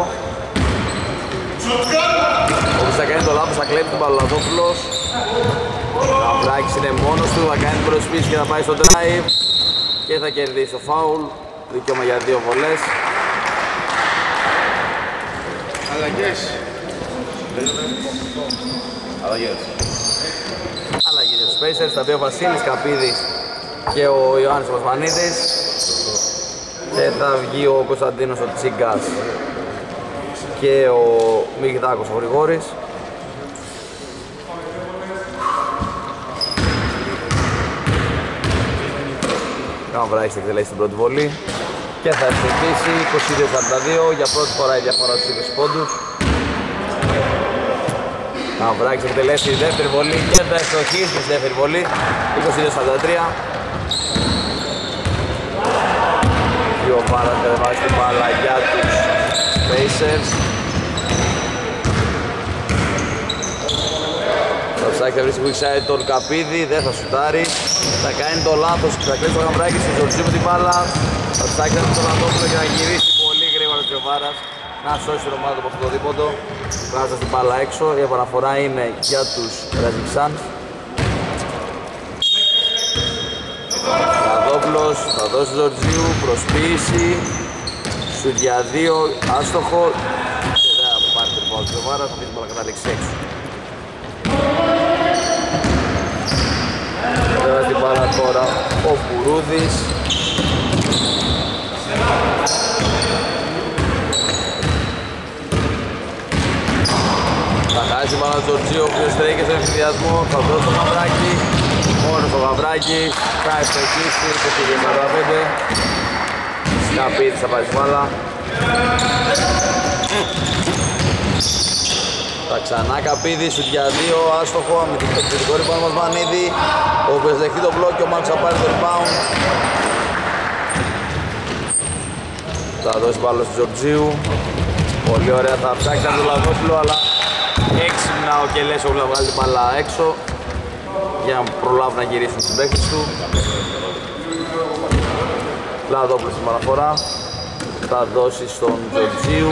Όπως θα κάνει το λάθος, θα κλέβει τον Λαδόπουλος. Ο Βράκης είναι μόνος του, θα κάνει την προσπίση και θα πάει στο drive και θα κερδίσει το foul, δικαίωμα για 2 βολές. Αλλαγές. Αλλαγές για τους Spacers, θα μπει ο Βασίλης Καπίδης και ο Ιωάννης Πασμανίδης και θα βγει ο Κωνσταντίνος ο Τσίγκας και ο Μιγδάκος ο Γρηγόρης. Καμβράκης θα εκτελέσει την πρώτη βολή και θα ευθετήσει 22-42, για πρώτη φορά η διαφορά στους 20 πόντους. Καμβράκης θα εκτελέσει τη δεύτερη βολή και θα ευστοχίσει στη δεύτερη βολή 22-43. Ο Βάρας κατεβάζει την μπάλα για τους Spacers. Θα ψάξει να βρει στη weak side τον Καπίδη, δεν θα σουτάρει. Θα κάνει το λάθος, θα κλείσει το Καμπράκη στο Τζορτζίου με την μπάλα. Θα ψάξει να βρει τον Λαδόπουλο και να γυρίσει πολύ γρήγορα ο Βάρας να σώσει την ομάδα του από αυτό το δίποτο. Βγάζοντας την μπάλα έξω, η επαναφορά είναι για τους Ραζιξάν. Λαδόπουλος θα δώσει Τζορτζίου, προσποίηση, σουτ για 2, άστοχο και δεν θα πάρει την μπάλα του Βάρας, θα πει την μπάλα καταλήξει έξω. Θα βάζει την μπάλα τώρα ο Μπουρούδης. Θα χάσει την μπάλα του Τζορτζίου, ο οποίος τρέχει στον ευθυδιασμό, θα δώσει το Γαβράκι. Μόνος ο Γαβράκης, θα ευστοχίσει, 22-45. Σκαπίδης θα πάρει την μπάλα. Θα ξανά Καπίδης, σουτ για 2, άστοχο, με την επιθετικό rebound μας Μανίδη, ο οποίος δεχτεί το μπλοκ και ο Μάρκος θα πάρει το rebound. Θα δώσει μπάλα στο Τζορτζίου, πολύ ωραία, θα ψάξει από το Λαδόπουλο, αλλά έξυπνα ο Κελέσογλου θα βγάλει την μπάλα έξω για να προλάβουν να γυρίσουν στους παίκτες του. Λαδόπουλος στην παραφορά, θα δώσει στον Τζορτζίου.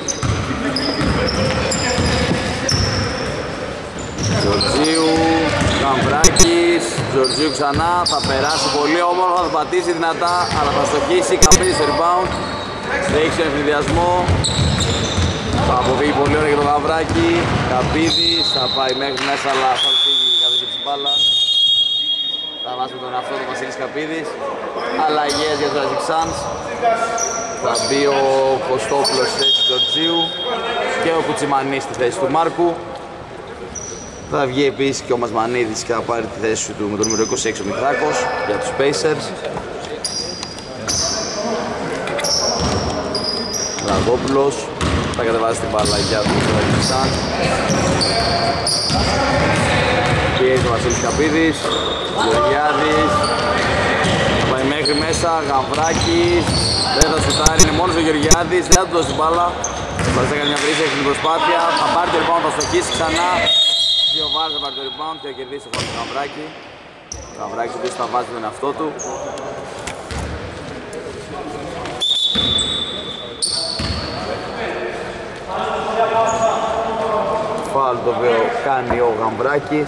Τζορτζίου, Καμπράκης, Τζορτζίου ξανά, θα περάσει πολύ όμορφα, θα πατήσει δυνατά, αλλά θα στοχίσει, Καπίδης στο rebound, τρέχει στον εφηδιασμό, θα αποφύγει πολύ ωραία για τον Καμπράκη, Καπίδης, θα πάει μέχρι μέσα, αλλά θα φύγει η κατοχή της μπάλας. Θα βάζουμε τον εαυτό του Βασίλης Καπίδης. Αλλαγές για τους Rising Suns. Θα μπει ο Κωστόπουλος στη θέση του Τζορτζίου και ο Κουτσιμανής στη θέση του Μάρκου. Θα βγει επίσης και ο Μασμανίδης και θα πάρει τη θέση του με το νούμερο 26 ο Μιχάκος για τους Pacers. Ραγόπουλος θα κατεβάσει την μπάλα για τους Rising Suns. Πιέζει ο Βασίλης Καπίδης, Γεωργιάδης, θα πάει μέχρι μέσα, Γαβράκης, δεν θα σουτάρει, είναι μόνος ο Γεωργιάδης, δεν θα του δώσει την μπάλα. Θα κάνει μια βρύση, έχει την προσπάθεια, θα πάρει το rebound, θα στοχίσει ξανά. Δύο βάρες θα πάρει το rebound και θα κερδίσει το Γαβράκη. Ο Γαβράκης επίσης θα βάζει τον εαυτό του. Φάουλ το οποίο κάνει ο Γαμβράκης.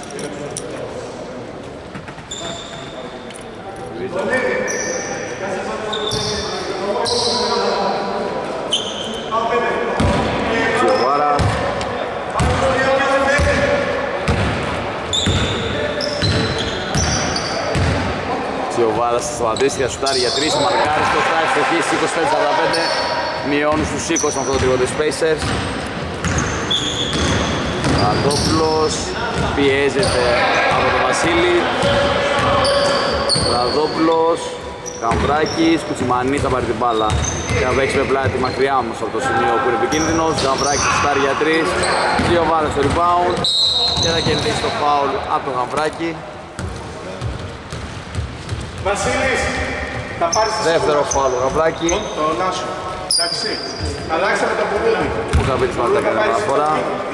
Τσιοβάρα. Τσιοβάρα θα σταματήσει, θα σουτάρει για 3, μαρκάρει στο στράι, στοχής 25-45, μειώνουν στους 20 με αυτό το τρίγο της Pacers. Ραδόπουλος πιέζεται από τον Βασίλη. Ραδόπουλος, Γαμβράκης, Κουτσιμανής θα πάρει την μπάλα και θα παίξει με πλάτη μακριά όμως από το σημείο που είναι επικίνδυνος. Γαμβράκης στάρει για 3, 2 βάρες στο rebound και θα κερδίσει το foul από τον Γαμβράκη. Βασίλης, θα πάρεις τη δεύτερο foul ο Γαμβράκη. Το Νάσο, εντάξει, αλλάξαμε το πουλούδι. Ο Καπίτης μας έκανε αναφορά.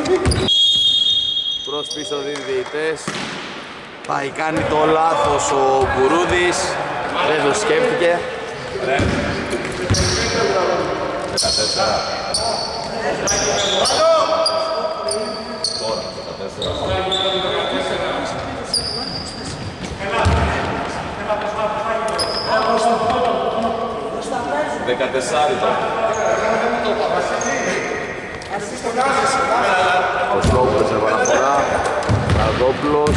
Προς πίσω δίνει διαιτητές. Θα κάνει το λάθος ο Μπουρούδης. Δεν το σκέφτηκε. 14 τώρα. Ο Σκόπουλος σε επαναφορά. Ραδόπουλος.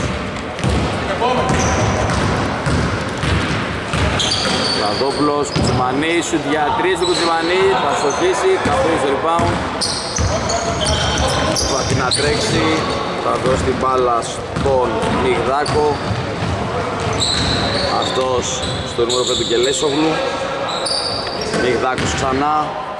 Ραδόπουλος, Κουτσιμανής, σουτ για 3 του Κουτσιμανή. Θα στοχίσει, θα βρει στο rebound. Προσπαθεί να τρέξει. Θα δώσει την μπάλα στον Μιγδάκο. Αυτός στο νούμερο 5 του Κελέσογλου. Μιγδάκος ξανά.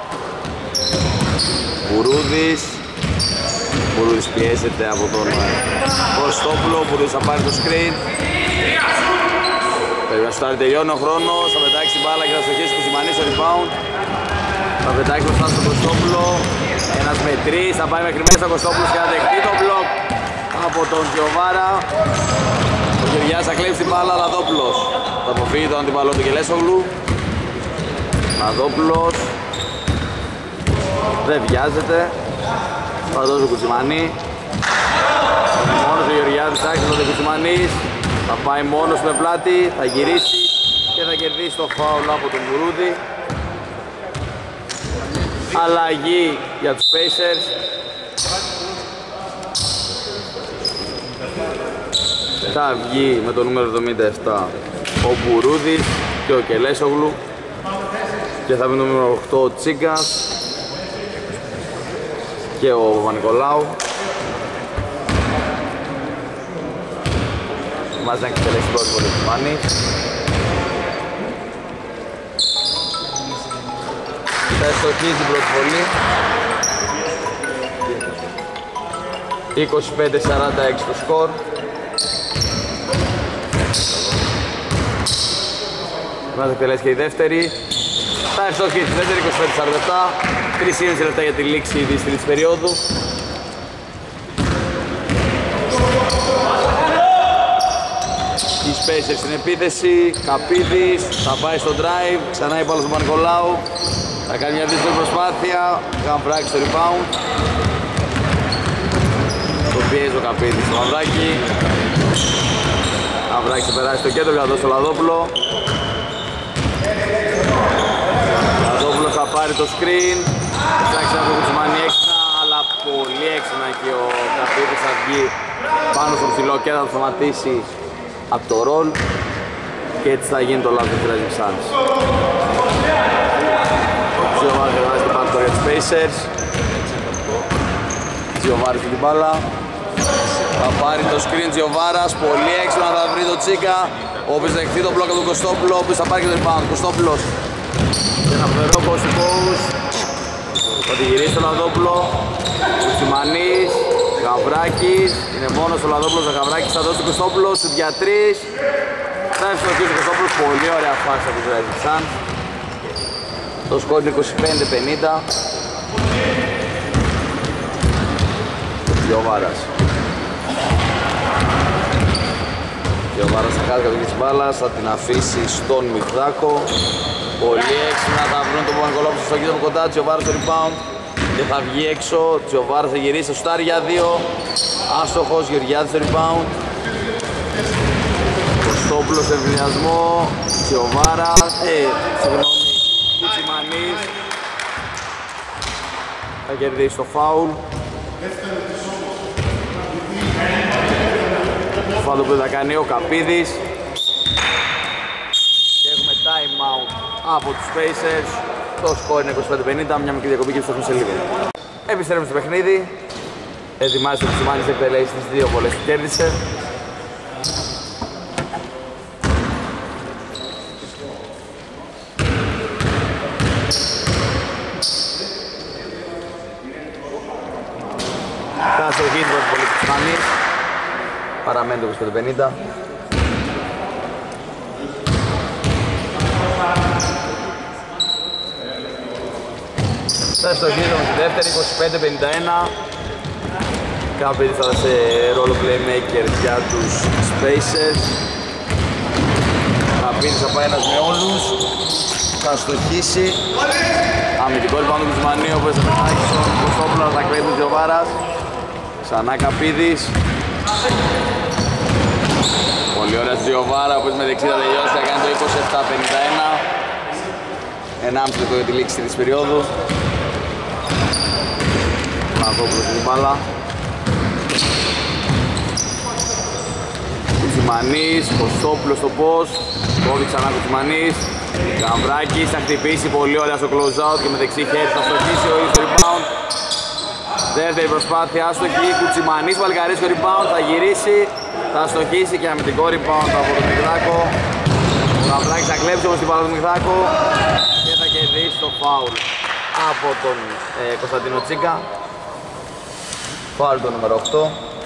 Μπουρούδης. Μπουρούδης πιέζεται από τον Κωστόπουλο. Μπουρούδης θα πάρει το screen. Πρέπει να σουτάρει, τελειώνει ο χρόνος. Θα πετάξει την μπάλα και θα στοχίσει ο Κουτσιμανής στο rebound. Θα πετάξει μπροστά στον Κωστόπουλο. Ένας με 3. Θα πάει μέχρι μέσα ο Κωστόπουλος και θα δεχτεί το μπλοκ από τον Γιωβάρα. Ο Γεωργιάς θα κλέψει την μπάλα. Λαδόπουλος θα αποφύγει τον αντιπαλό του Κελέσογλου. Λαδόπουλος δεν βιάζεται. Θα δώσει ο Κουτσιμανή. Μόνος ο Γεωργιάδης άρχισε τον Κουτσιμανής. Θα πάει μόνος με πλάτη, θα γυρίσει και θα κερδίσει το φάουλ από τον Μπουρούδη. Αλλαγή για τους Pacers. Θα βγει με το νούμερο 77 ο Μπουρούδης και ο Κελέσογλου. Και θα βγει το νούμερο 8 ο Τσίγκας και ο Παπα-Νικολάου. Μας να εκτελέσει πρώτη φορά του Μάνη. Θα εστοχίζει την πρώτη βολή. 25-46 το σκορ. Μας εκτελέσει και η δεύτερη. Θα εστοχίζει τη δεύτερη 25-47. 3,5 λεπτά για τη λήξη της τρίτης περίοδου. Οι Pacers στην επίθεση, Καπίδης, θα πάει στο drive, ξανά η μπάλα στον Παπα-Νικολάου. Θα κάνει μια δύσκολη προσπάθεια, Γαμβράκη στο rebound. Το πιέζει ο Καπίδης στο Γαμβράκη. Γαμβράκη θα περάσει στο κέντρο για να δώσει το Λαδόπουλο. Λαδόπουλος θα πάρει το screen. Θα να το Κουτσιμανή έξυπνα, αλλά πολύ έξυπνα και ο Καπίδης θα βγει πάνω στο ψηλό και θα το σταματήσει από το ρολ και έτσι θα γίνει το λάθος του Rising Suns. Τζιοβάρας κατεβάζει την πάνω για τους Pacers. Τζιοβάρας με την μπάλα. Θα πάρει το screen Τζιοβάρας, πολύ έξυπνα θα βρει το Τσίκα, ο οποίος θα δεχτεί τον μπλοκ του Κωστόπουλο, ο οποίος θα πάρει και το rebound. Κωστόπουλος και ένα φοβερό post to post. Θα τη γυρίσει τον Λαδόπουλο. Κουτσιμανής, Γαβράκης, είναι μόνος ο Λαδόπουλος, ο Γαβράκης θα δώσει τον Κωστόπουλο, σουτ για 3. Θα ευστοχίσει ο Κωστόπουλος, πολύ ωραία φάση από τους Rising Suns. Το σκορ είναι 25-50. Γιωβάρας. Γιωβάρας θα κάνει κατοχή της μπάλας, θα την αφήσει στον Μιχδάκο. Πολύ έξυπνα θα βρουν τον Παπα-Νικολόπουλο στο κοίτο από κοντά, Γιωβάρας στο rebound και θα βγει έξω. Γιωβάρας θα γυρίσει, θα σουτάρει για 2. Άστοχος, Γεωργιάδης στο rebound. Κωστόπουλος σε ευνοιασμό, Γιωβάρας, συγγνώμη, Κουτσιμανής. Θα κερδίσει το φάουλ. Το φάουλ που θα κάνει ο Καπίδης. Και έχουμε time out από τους Pacers. Το σκορ είναι 25-50, μια μικρή διακοπή και φτιάχνουμε σε λίγο. Επιστρέφουμε στο παιχνίδι. Ετοιμάζει ο Κουτσιμάνης να εκτελέσει τις 2 βολές που κέρδισε. Θα στο γίνει πρώτη βολή του Κουτσιμάνης. Παραμένει το 25-50. Θα στοχίζουμε στη δεύτερη, 25-51. Κάπου θα σε ρόλο playmaker για τους Pacers. Καπίδης θα πάει ένας με όλους. Θα στοχίσει. Αμυντικό λοιπόν του Κουτσιμανίου, όπως θα περνάει στον Κωστόπουλο, θα κλέβει ο Γιωβάρας. Ξανά Καπίδης. Πολύ ωραία στη Γιωβάρα, όπως με δεξί θα τελειώσει, θα κάνει το 27-51. 1,5 λεπτό για τη λήξη της περίοδου. Μαθόπουλος στην μπάλα. Κουτσιμανής, Κωστόπουλος στο post. Κόβει ξανά Κουτσιμανής. Γαβράκης θα χτυπήσει πολύ ωραία στο close out και με δεξί χέρι θα στοχίσει ο ίδιος στο rebound. Δεύτερη προσπάθεια, άστοχη. Κουτσιμανής βαλκαρίζει στο rebound, θα γυρίσει. Θα στοχίσει και αμυντικό rebound από τον Μιχδάκο. Ο Γαβράκης θα κλέψει όμως την μπάλα του Μιχδάκο και θα κερδίσει το foul από τον Κωνσταντίνο Τσίκα. Foul το νούμερο 8.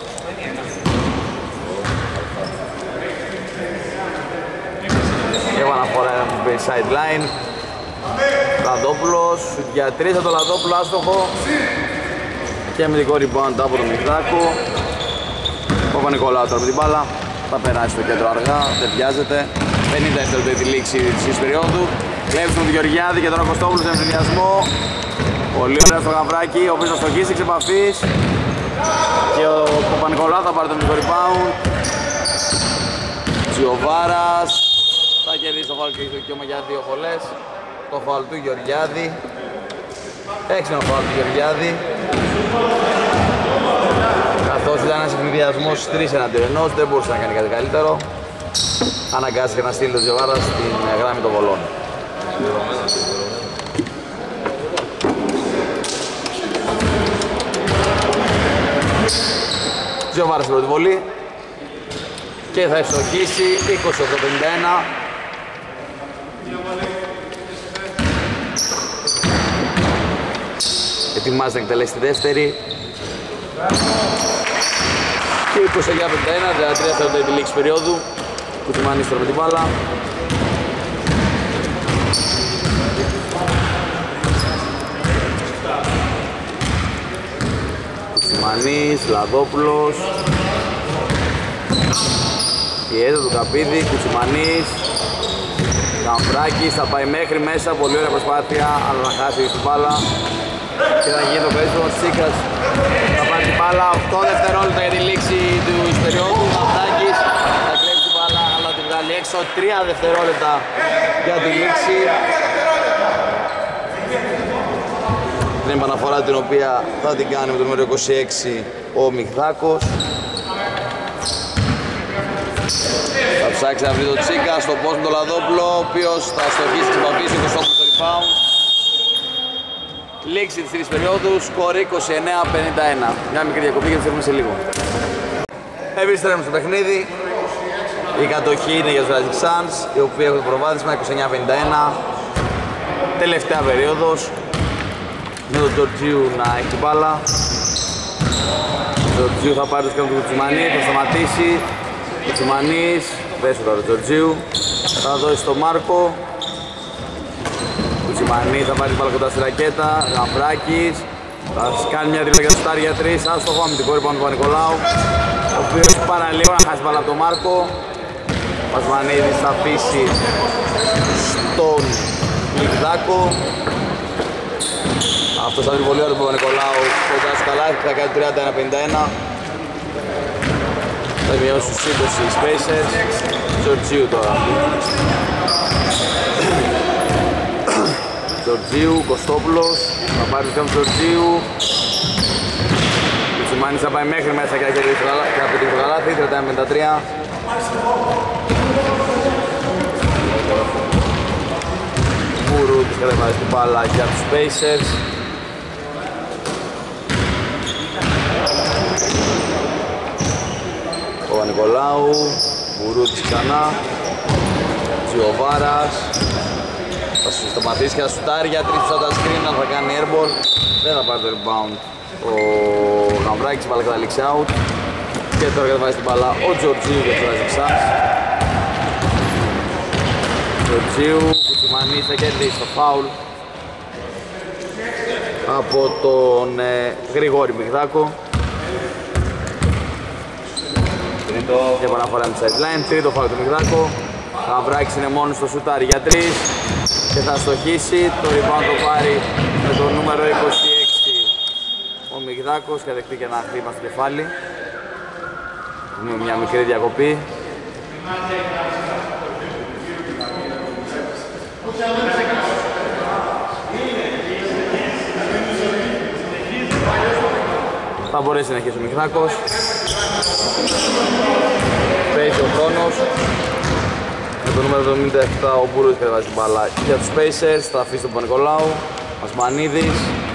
Έχω αναφορά ένα του sideline. Λαδόπουλος, για 3 από το Λαδόπουλο, άστοχο. Και αμυντικό rebound από τον Μιχδάκο. Ο Παπα-Νικολάου τώρα με την μπάλα. Θα περάσει στο κέντρο αργά, δεν βιάζεται. 50 δευτερόλεπτα τη λήξη της περίοδου. Κλέβει τον Γεωργιάδη και τώρα ο Κωστόπουλος σε εμφυλιασμό. Πολύ ωραία στο Γαβράκι, ο οποίος θα στοχίσει εξ επαφής. Και ο Παπα-Νικολάου θα πάρει το αμυντικό rebound. Τζιοβάρας θα κερδίσει το φάουλ και έχει το δικαίωμα για 2 βολές. Το φάουλ του Γεωργιάδη. Έξυπνο φάουλ του Γεωργιάδη. Καθώς ήταν ένας ευνηδιασμός 3 εναντίον ενός, δεν μπορούσε να κάνει κάτι καλύτερο. Αναγκάστηκε να στείλει το Τζιοβάρα στην γράμμη των βολών. Τζιοβάρα στην πρώτη βολή και θα ευστοχίσει 20-51. Ετοιμάζεται να εκτελέσει τη δεύτερη. Και 20-51, 33 θεωρούνται τη λήξη περίοδου. Κουτσιμανής τώρα με την μπάλα. Κουτσιμανής, Λαδόπουλος. Πιέζεται του Καπίδη, Κουτσιμανής. Γαμπράκης θα πάει μέχρι μέσα, πολύ ωραία προσπάθεια, αλλά να χάσει την μπάλα. Και θα γίνει το περίπτωμα της Τσίκας. Θα πάρει την μπάλα, 8 δευτερόλεπτα για τη λήξη του περίοδου. Γαμπράκης θα κλέψει την μπάλα, αλλά την βγάλει έξω. 3 δευτερόλεπτα για τη λήξη. Την επαναφορά την οποία θα την κάνει με το νούμερο 26 ο Μιχδάκος. Θα ψάξει να βρει το Τσίκα στο post με τον Λαδόπουλο, ο οποίος θα στοχίσει και βαφίσει το Κωστόπουλο στο rebound. Λήξη της τρίτης περίοδου, σκορ 29-51. Μια μικρή διακοπή και τις έχουμε σε λίγο. Επιστρέφουμε στο παιχνίδι. Η κατοχή είναι για τους Rising Suns, οι οποίοι έχουν το προβάδισμα 29-51. Τελευταία περίοδος. Με τον Τζορτζίου να έχει την μπάλα. Ο Τζορτζίου θα πάρει το σκέλο του Κουτσιμανί, θα σταματήσει. Ο Κουτσιμανής, δέσου τώρα τον Τζορτζίου. Θα δώσει στο Μάρκο. Κουτσιμανί θα πάρει την μπάλα κοντά στη ρακέτα. Γαμπράκης. Θα κάνει μια τρίτα για το στάρι για 3. Άστοχο με την κόρη πάνω του Παπα-Νικολάου, ο οποίος παραλίγο να χάσει μπάλα από τον Μάρκο. Ο Πασμανίδης θα αφήσει στον Λιγδάκο. Αυτός θα βρει πολύ ώρα τον Παπα-Νικολάου κοντά στο καλάθι, θα κάνει 31-51. Θα μειώσουν σύντοση οι Spacers. Τζορτζίου τώρα. Τζορτζίου, Κωστόπουλος, θα πάρει το θέμα του Τζορτζίου. Ο Τσιμάνης θα πάει μέχρι μέσα και θα πετύχει το καλάθι, 31-53. Μπουρούτης κατεβάζει την μπάλα για τους Spacers. Ο Παπα-Νικολάου, Μπουρούτης ξανά, Τζιοβάρας. Θα σου σταματήσει και θα σουτάρει για 3 στα screen, αν θα κάνει airball. Δεν θα πάρει το rebound ο Γαμπράκης, η μπάλα καταλήξει out. Και τώρα κατεβάζει την μπάλα ο Τζορτζίου για τους Rising Suns. Τζορτζίου, Κουτσιμανής θα κερδίσει το foul από τον Γρηγόρη Μιγδάκο. Και επαναφορά με τη sideline, τρίτο foul του Μιγδάκο. Ο Γαμπράκης είναι μόνος στο σουτάρι για 3 και θα στοχίσει. Το rebound το πάρει με το νούμερο 26 ο Μιγδάκος και δεχτεί και ένα χτύπημα στο κεφάλι. Έχουμε μια μικρή διακοπή. Θα μπορέσει να αρχίσει ο Μιγδάκος. Παίζει ο χρόνος. Με το νούμερο 77 ο Μπούρος κατεβάζει την μπάλα για τους Spacers. Θα αφήσει τον Παπα-Νικολάου. Ασμανίδης.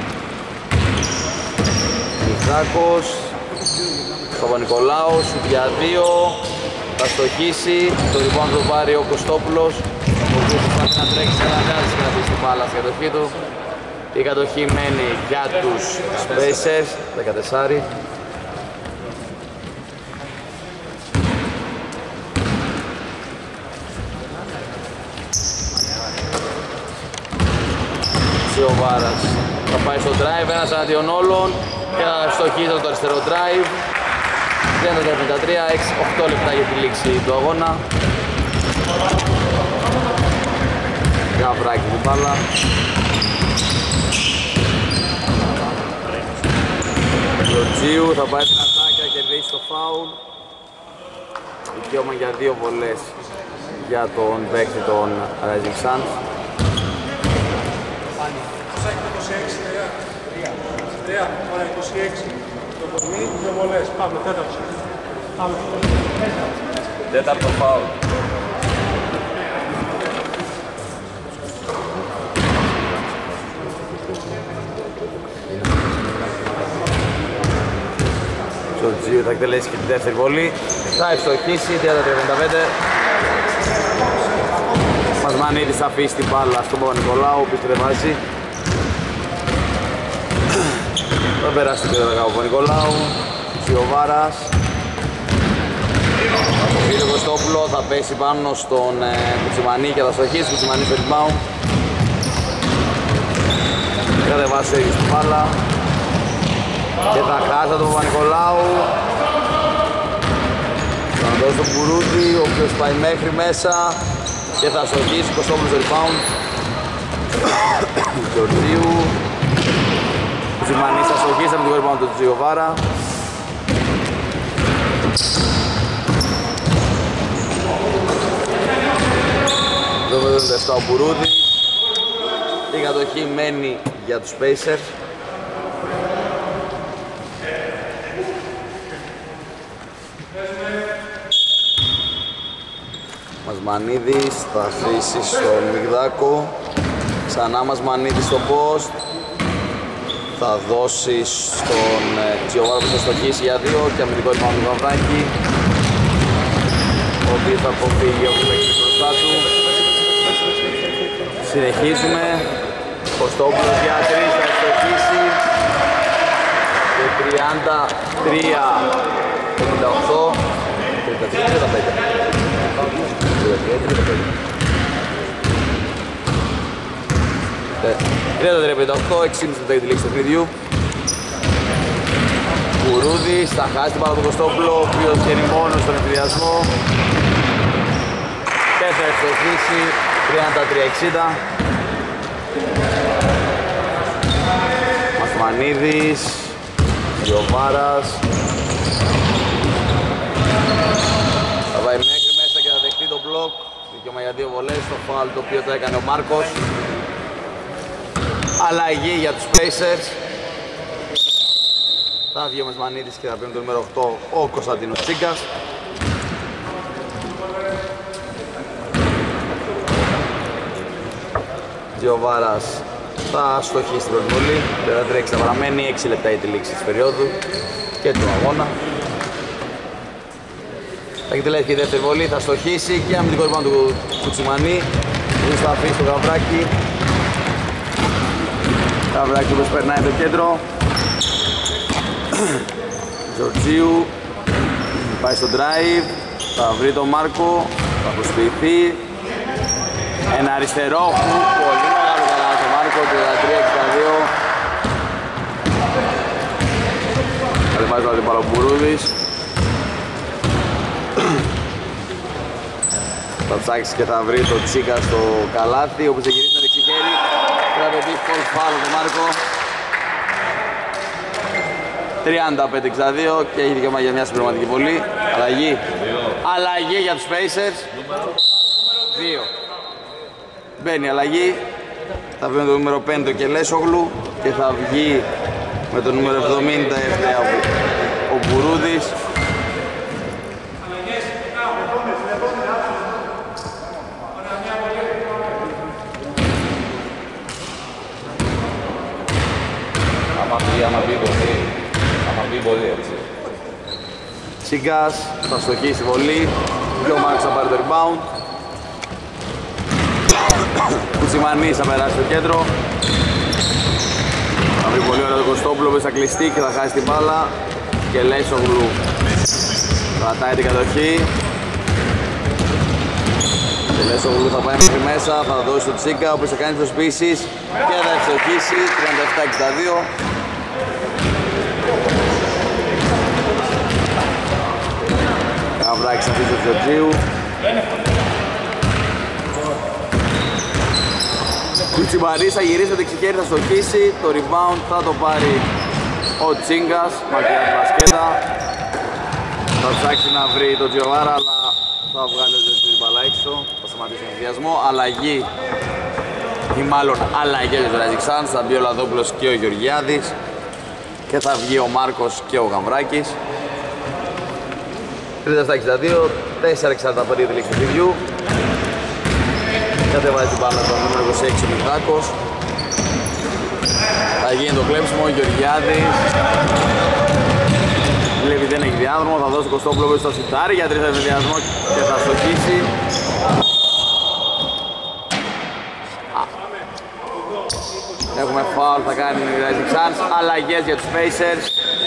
Μιγδάκος. Παπα-Νικολάου, σουτ για 2. Θα στοχίσει. Το rebound το πάρει ο Κωστόπουλος, ο οποίος προσπαθεί να τρέξει σε αναγκάζει και να αφήσει την μπάλα στην κατοχή του. Η κατοχή μένει για τους Spacers, 14. Ο Βάρας θα πάει στο drive, ένας εναντίον όλων και θα στοχίσει το αριστερό drive. 30-53, 8 λεπτά για τη λήξη του αγώνα. Γαβράκι την μπάλα. Τζορτζίου θα πάει την ατάκια και κερδίσει το foul. Δικαίωμα για 2 βολές για τον παίκτη των Rising Suns. Ωραία, 26. Το κορμί, 2 βολές. Πάμε, τέταρτο. Πάμε. Τέταρτο φάουλ. Τζορτζίου θα εκτελέσει και τη δεύτερη βολή. Θα ευστοχίσει, 30-35. Πασμανίδης θα αφήσει την μπάλα στον Παπα-Νικολάου, ο οποίος κρεβάζει. Θα περάσει την πέτρα από τον Παπα-Νικολάου. Τσιοβάρας. Ο Κωστόπουλο θα πέσει πάνω στον Κουτσιμανί και θα στοχίσει. Κουτσιμανί στο rebound. Κατεβάσει ο ίδιος την μπάλα. Και θα χάσει τον Παπα-Νικολάου. Θα δώσει τον Μπουρούτη, ο οποίος πάει μέχρι μέσα. Και θα στοχίσει. Κωστόπουλο στο rebound. Τζορτζίου. Κουτσιμανής θα στοχίσει από την κόρη πάνω του Τζιοβάρα. Το 77 ο Μπουρούδης. Η κατοχή μένει για τους Pacers. Μασμανίδης θα αφήσει στον Μιγδάκο. Ξανά Μασμανίδης στο post. Θα δώσει στον Τζιοβάρο που θα στοχίσει για 2 και αμυντικό ρημάδο του Γαβράκη, ο οποίος θα αποφύγει όπως έχει μπροστά του. Συνεχίζουμε. Κωστόπουλος για 3 θα στοχίσει και 33-38. 33-58, 6,5 λεπτά για τη λήξη του παιχνιδιού. Κουρούδης θα χάσει την μπάλα του Κωστόπουλο, ο οποίος βγαίνει μόνος στον εφηδιασμό και θα ευστοχίσει 33-60. Μασμανίδης, Γιωβάρας θα πάει μέχρι μέσα και θα δεχτεί το μπλοκ. Δικαίωμα για 2 βολές, το φάουλ το οποίο το έκανε ο Μάρκος. Αλλαγή για τους Pacers. Θα βγει ο Μασμανίδης και θα παίρνει το νούμερο 8 ο Κωνσταντίνος Τσίγκας. Τζιοβάρας θα στοχίσει την πρώτη βολή. Δεν θα τρέξει, θα παραμένει 6 λεπτά για τη λήξη της περίοδου και του αγώνα. Θα εκτελέσει και η δεύτερη βολή, θα στοχίσει και αμυντικό ρημάδο του Κουτσιμανί. Θα αφήσει το Γαβράκι. Γαβράκι που περνάει το κέντρο. Τζορτζίου πάει στο drive, θα βρει τον Μάρκο, θα προσποιηθεί. Ένα αριστερό που πολύ μεγάλο καλά στο Μάρκο, 33-62. Θα την πάει τώρα την Παλομπουρούδης. Θα ψάξει και θα βρει το Τσίκα στο καλάθι, όπου θα γυρίσει με δεξί χέρι. Θα πετύχει φόλ φάουλ το Μάρκο. 35-62 και έχει δικαίωμα για μια συμπληρωματική βολή. Αλλαγή. Αλλαγή για τους Pacers. 2. Μπαίνει αλλαγή. Θα βγει με το νούμερο 5 και Λέσογλου και θα βγει με το νούμερο 70 ο Μπουρούδης. Άμα μπει πολύ έτσι. Τσίγκας θα στοχίσει τη βολή και ο Μάρκος θα πάρει το rebound. Κουτσιμανής θα περάσει στο κέντρο. Θα βρει πολύ ωραία το Κωστόπουλο που θα κλειστεί και θα χάσει την μπάλα. Και Λέσογλου κρατάει την κατοχή. Και Λέσογλου θα πάει μέχρι μέσα, θα δώσει το Τσίκα ο οποίος θα κάνει προσποιήσεις και θα ευστοχίσει 37-62. Καβράκης αφήσει το Τζορτζίου. Κουτσιμπαρής θα γυρίσει το δεξιχέρι, θα στοχίσει. Το rebound θα το πάρει ο Τσίγκας, μακριά από την μπασκέτα. Θα ψάξει να βρει τον Τζιοβάρα, αλλά θα βγάλει την μπαλά έξω. Θα σταματήσει τον ενδιασμό. Αλλαγή, ή μάλλον αλλαγή για τον Rising Suns. Θα μπει ο Λαδόπουλος και ο Γεωργιάδης. Και θα βγει ο Μάρκος και ο Γαμβράκης. 37-62, 4-65 τη λήξη του παιδιού. Κατεβάζει την μπάλα το νούμερο 26 ο Μιγδάκος. Θα γίνει το κλέψιμο, ο Γεωργιάδης. Βλέπει δεν έχει διάδρομο, θα δώσει το Κωστόπουλο που στο σουτάρι για τρίτα ευδιασμό και θα στοχίσει. Έχουμε φάουλ, θα κάνει η Rising Suns, αλλαγές για τους Pacers.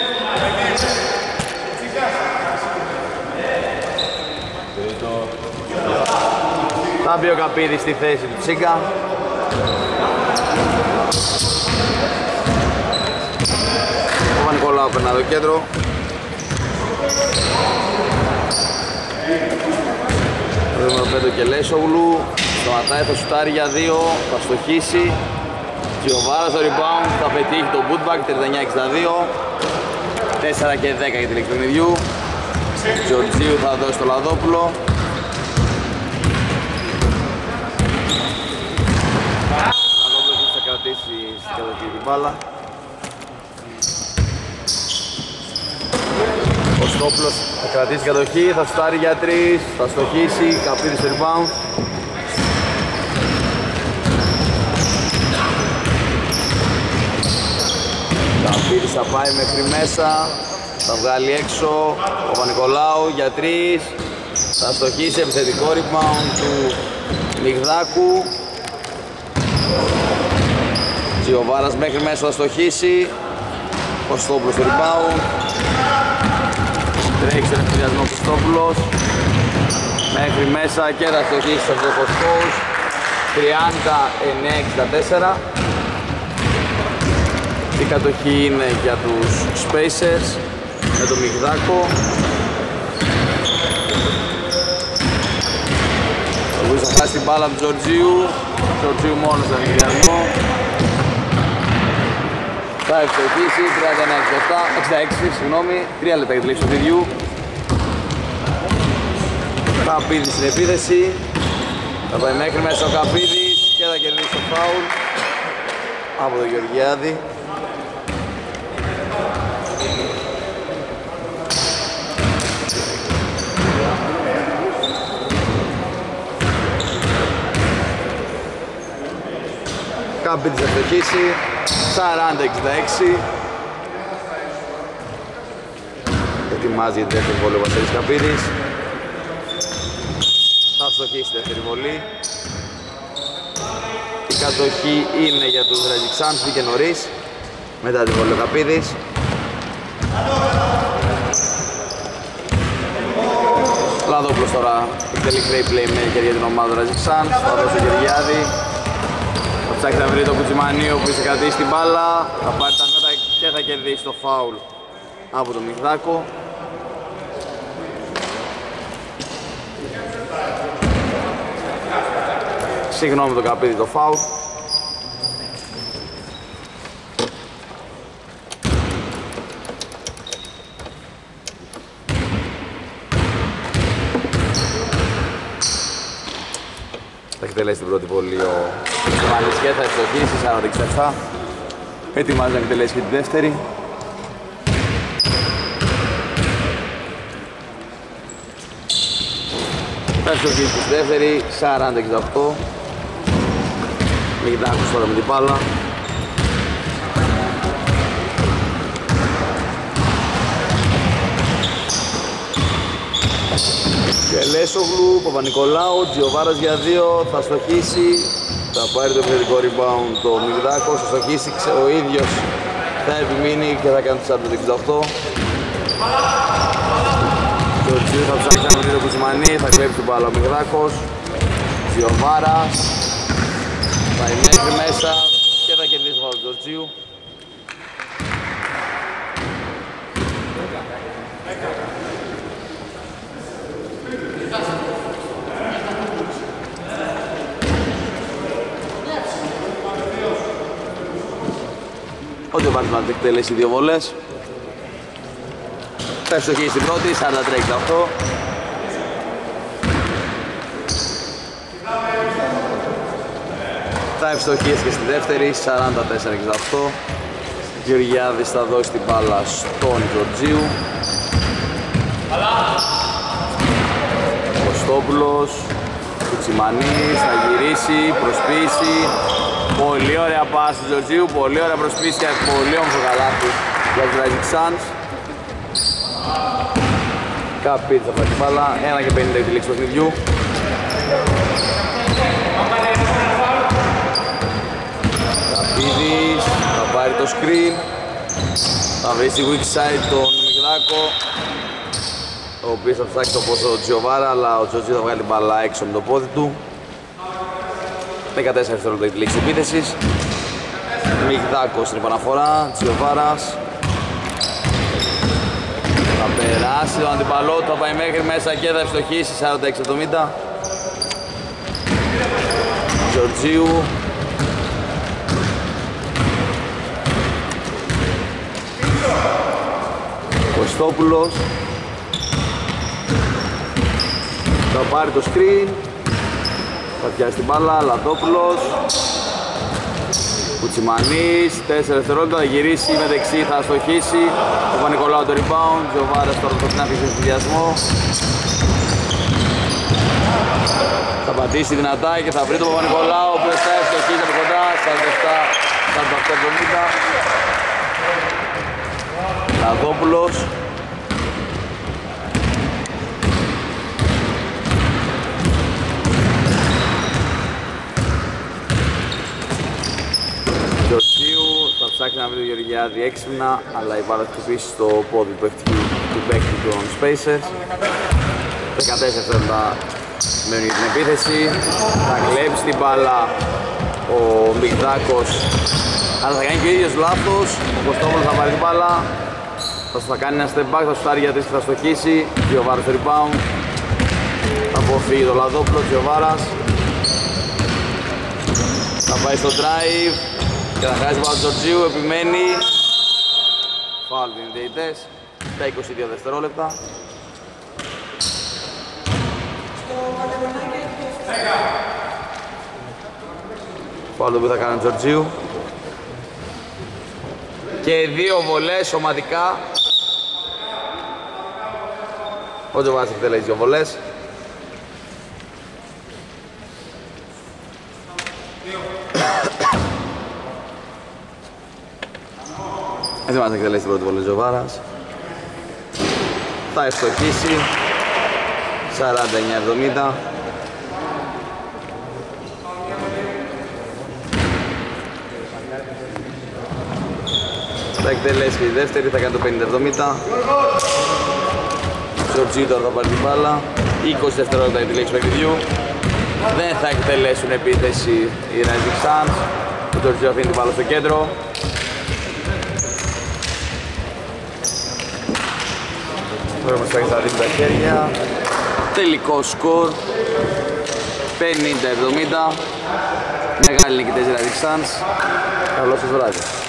Θα μπει ο Καπίδης στη θέση του Τσίκα. Ο Παπα-Νικολάου περνά το κέντρο. Το νούμερο 5 και Λέσογλου. Σταματάει το σουτάρι για 2, θα στοχίσει. Τζιοβάρα στο rebound, θα πετύχει το bootback 39-62. 4 και 10 για τη λήξη του παιχνιδιού. Τζορτζίου θα δώσει το Λαδόπουλο. Λαδόπουλος θα κρατήσει στην κατοχή την μπάλα. Κωστόπουλος θα κρατήσει κατοχή, θα στάρει για 3, θα στοχίσει, Καπίδης rebound. Καπίδης θα πάει μέχρι μέσα, θα βγάλει έξω ο Παπα-Νικολάου για 3, θα στοχίσει, επιθετικό rebound του Μιγδάκου. Τζιοβάρας μέχρι μέσα θα στοχίσει, Κωστόπουλος στο rebound. Τρέχει στον ευθυριασμό Κωστόπουλος μέχρι μέσα και θα στοχίσει στο Κωστόπουλος. 39-64. Η κατοχή είναι για τους Spacers με τον Μιγδάκο. Ο οποίος θα χάσει την μπάλα από τον Τζορτζίου. Τζορτζίου μόνος στον ευθυριασμό. Θα ευστοχίσει 36, συγγνώμη, 3 λεπτά για τη λήξη του παιδιού. Καπίδης στην επίθεση. Θα πάει μέχρι μέσα ο Καπίδης και θα κερδίσει το φάουλ από τον Γεωργιάδη. Καπίδης θα ευστοχίσει 40-66. Ετοιμάζει την δεύτερη βολή ο Βασίλης Καπίδης. Θα στοχίσει τη δεύτερη βολή. Η κατοχή είναι για τους Ραζιξάνς, βγήκε νωρίς μετά την βολή ο Καπίδης. Λαδόπουλος τώρα εκτελεί great playmaker για την ομάδα του Ραζιξάνς. Θα δώσει ο Γεωργιάδη. Θα ψάξει να βρει το Κουτσιμανίο που θα κρατήσει την μπάλα. Θα πάρει τα νότα και θα κερδίσει το φάουλ από τον Μιγδάκο. Συγγνώμη το Καπίδη το φάουλ. Θα εκτελέσει την πρώτη βολή ο Μαλής και θα ευστοχίσει 40-67. Ετοιμάζει να εκτελέσει και τη δεύτερη. Θα ευστοχίσει τη δεύτερη 40-68. Μιγδάκος τώρα με την μπάλα. Κελέσογλου, Παπα-Νικολάου, Τζιοβάρας για 2, θα στοχίσει. Θα πάρει το επιθετικό rebound το Μιγδάκος, θα στοχίσει ο ίδιος. Θα επιμείνει και θα κάνει το 40-68. Και ο Τζιου θα ψάξει να βρει το Κουτσιμανί, θα κλέψει την μπάλα ο Μιγδάκος. Τζιοβάρας. Πάει μέχρι μέσα και θα κερδίσει ο Τζορτζίου. Ο Τζοβάρης θα εκτελέσει 2 βολές. Θα ευστοχίσει στην πρώτη, 43-68. Θα ευστοχίσει και στη δεύτερη, 44-68. Γεωργιάδης θα δώσει την μπάλα στον Τζορτζίου. Κωστόπουλος, Κουτσιμανής, θα γυρίσει, προσπίσει. Πολύ ωραία πάση του Τζορτζίου, πολύ ωραία προσπίση και πολύ όμορφο καλάθι για τους Ραζιξάνς. Καπίδης θα πάρει την μπάλα, 1:50 για τη λήξη του παιχνιδιού. Καπίδης θα πάρει το screen. Θα βρει στη weak side τον Μιγδάκο, ο οποίος θα ψάξει το πόσο Τζιοβάρα, αλλά ο Τζορτζίου θα βγάλει την μπάλα έξω με το πόδι του. 14 δευτερόλεπτα για τη λήξη επίθεσης. Μιγδάκος στην επαναφορά, Τζιοβάρας. Θα περάσει τον αντιπαλό του, θα πάει μέχρι μέσα και θα ευστοχίσει 46-70. Τζορτζίου. Κωστόπουλος. Θα πάρει το screen. Θα πιάσει την μπάλα, Λαδόπουλος. Κουτσιμανής, 4 δευτερόλεπτα, θα γυρίσει με δεξί, θα αστοχίσει. Ο Παπα-Νικολάου το rebound, Τζοβάρας τώρα το να αφήσει συνδυασμό. Θα πατήσει δυνατά και θα βρει τον Παπα-Νικολάου, ο οποίος θα αστοχίσει από κοντά, 47-48-70. Λαδόπουλος. Γεωργίου θα ψάχνει να βρει τον Γεωργιάδη έξυπνα, αλλά η μπάλα θα χτυπήσει στο πόδι του παίκτη των Spacers. 14 λεπτά μένουν για την επίθεση. Θα κλέψει την μπάλα ο Μιγδάκος, αλλά θα κάνει και ο ίδιος λάθος. Ο Κωστόπουλος θα πάρει την μπάλα, θα κάνει ένα step back, θα σουτάρει για 3 και θα στοχίσει. Γιωβάρας το rebound, θα αποφύγει το Λαδόπουλο, Γιωβάρας. Θα πάει στο drive και θα χάσει πάνω Τζορτζίου, επιμένει. Φάουλ δίνει διαιτητές, τα 22 δευτερόλεπτα. Φάουλ το οποίο θα κάνει ο Τζορτζίου. Και 2 βολές ομαδικά. Ο Τζοβάρας εκτελέσει 2 βολές. Ετοιμάζει να εκτελέσει την πρώτη βολή Τζοβάρας. Θα ευστοχίσει 49-70. Θα εκτελέσει και η δεύτερη, θα κάνει το 50-70. Τζορτζίου τώρα θα πάρει την μπάλα. 20 δευτερόλεπτα για τη λέξη παιχνιδιού. Δεν θα εκτελέσουν επίθεση οι Rising Suns. Ο Τζορτζίου αφήνει την μπάλα στο κέντρο. Τώρα μας θα δείξει τα χέρια. Τελικό σκορ 50-70. Μεγάλη νικητές οι Rising Suns. Καλό σας βράδυ.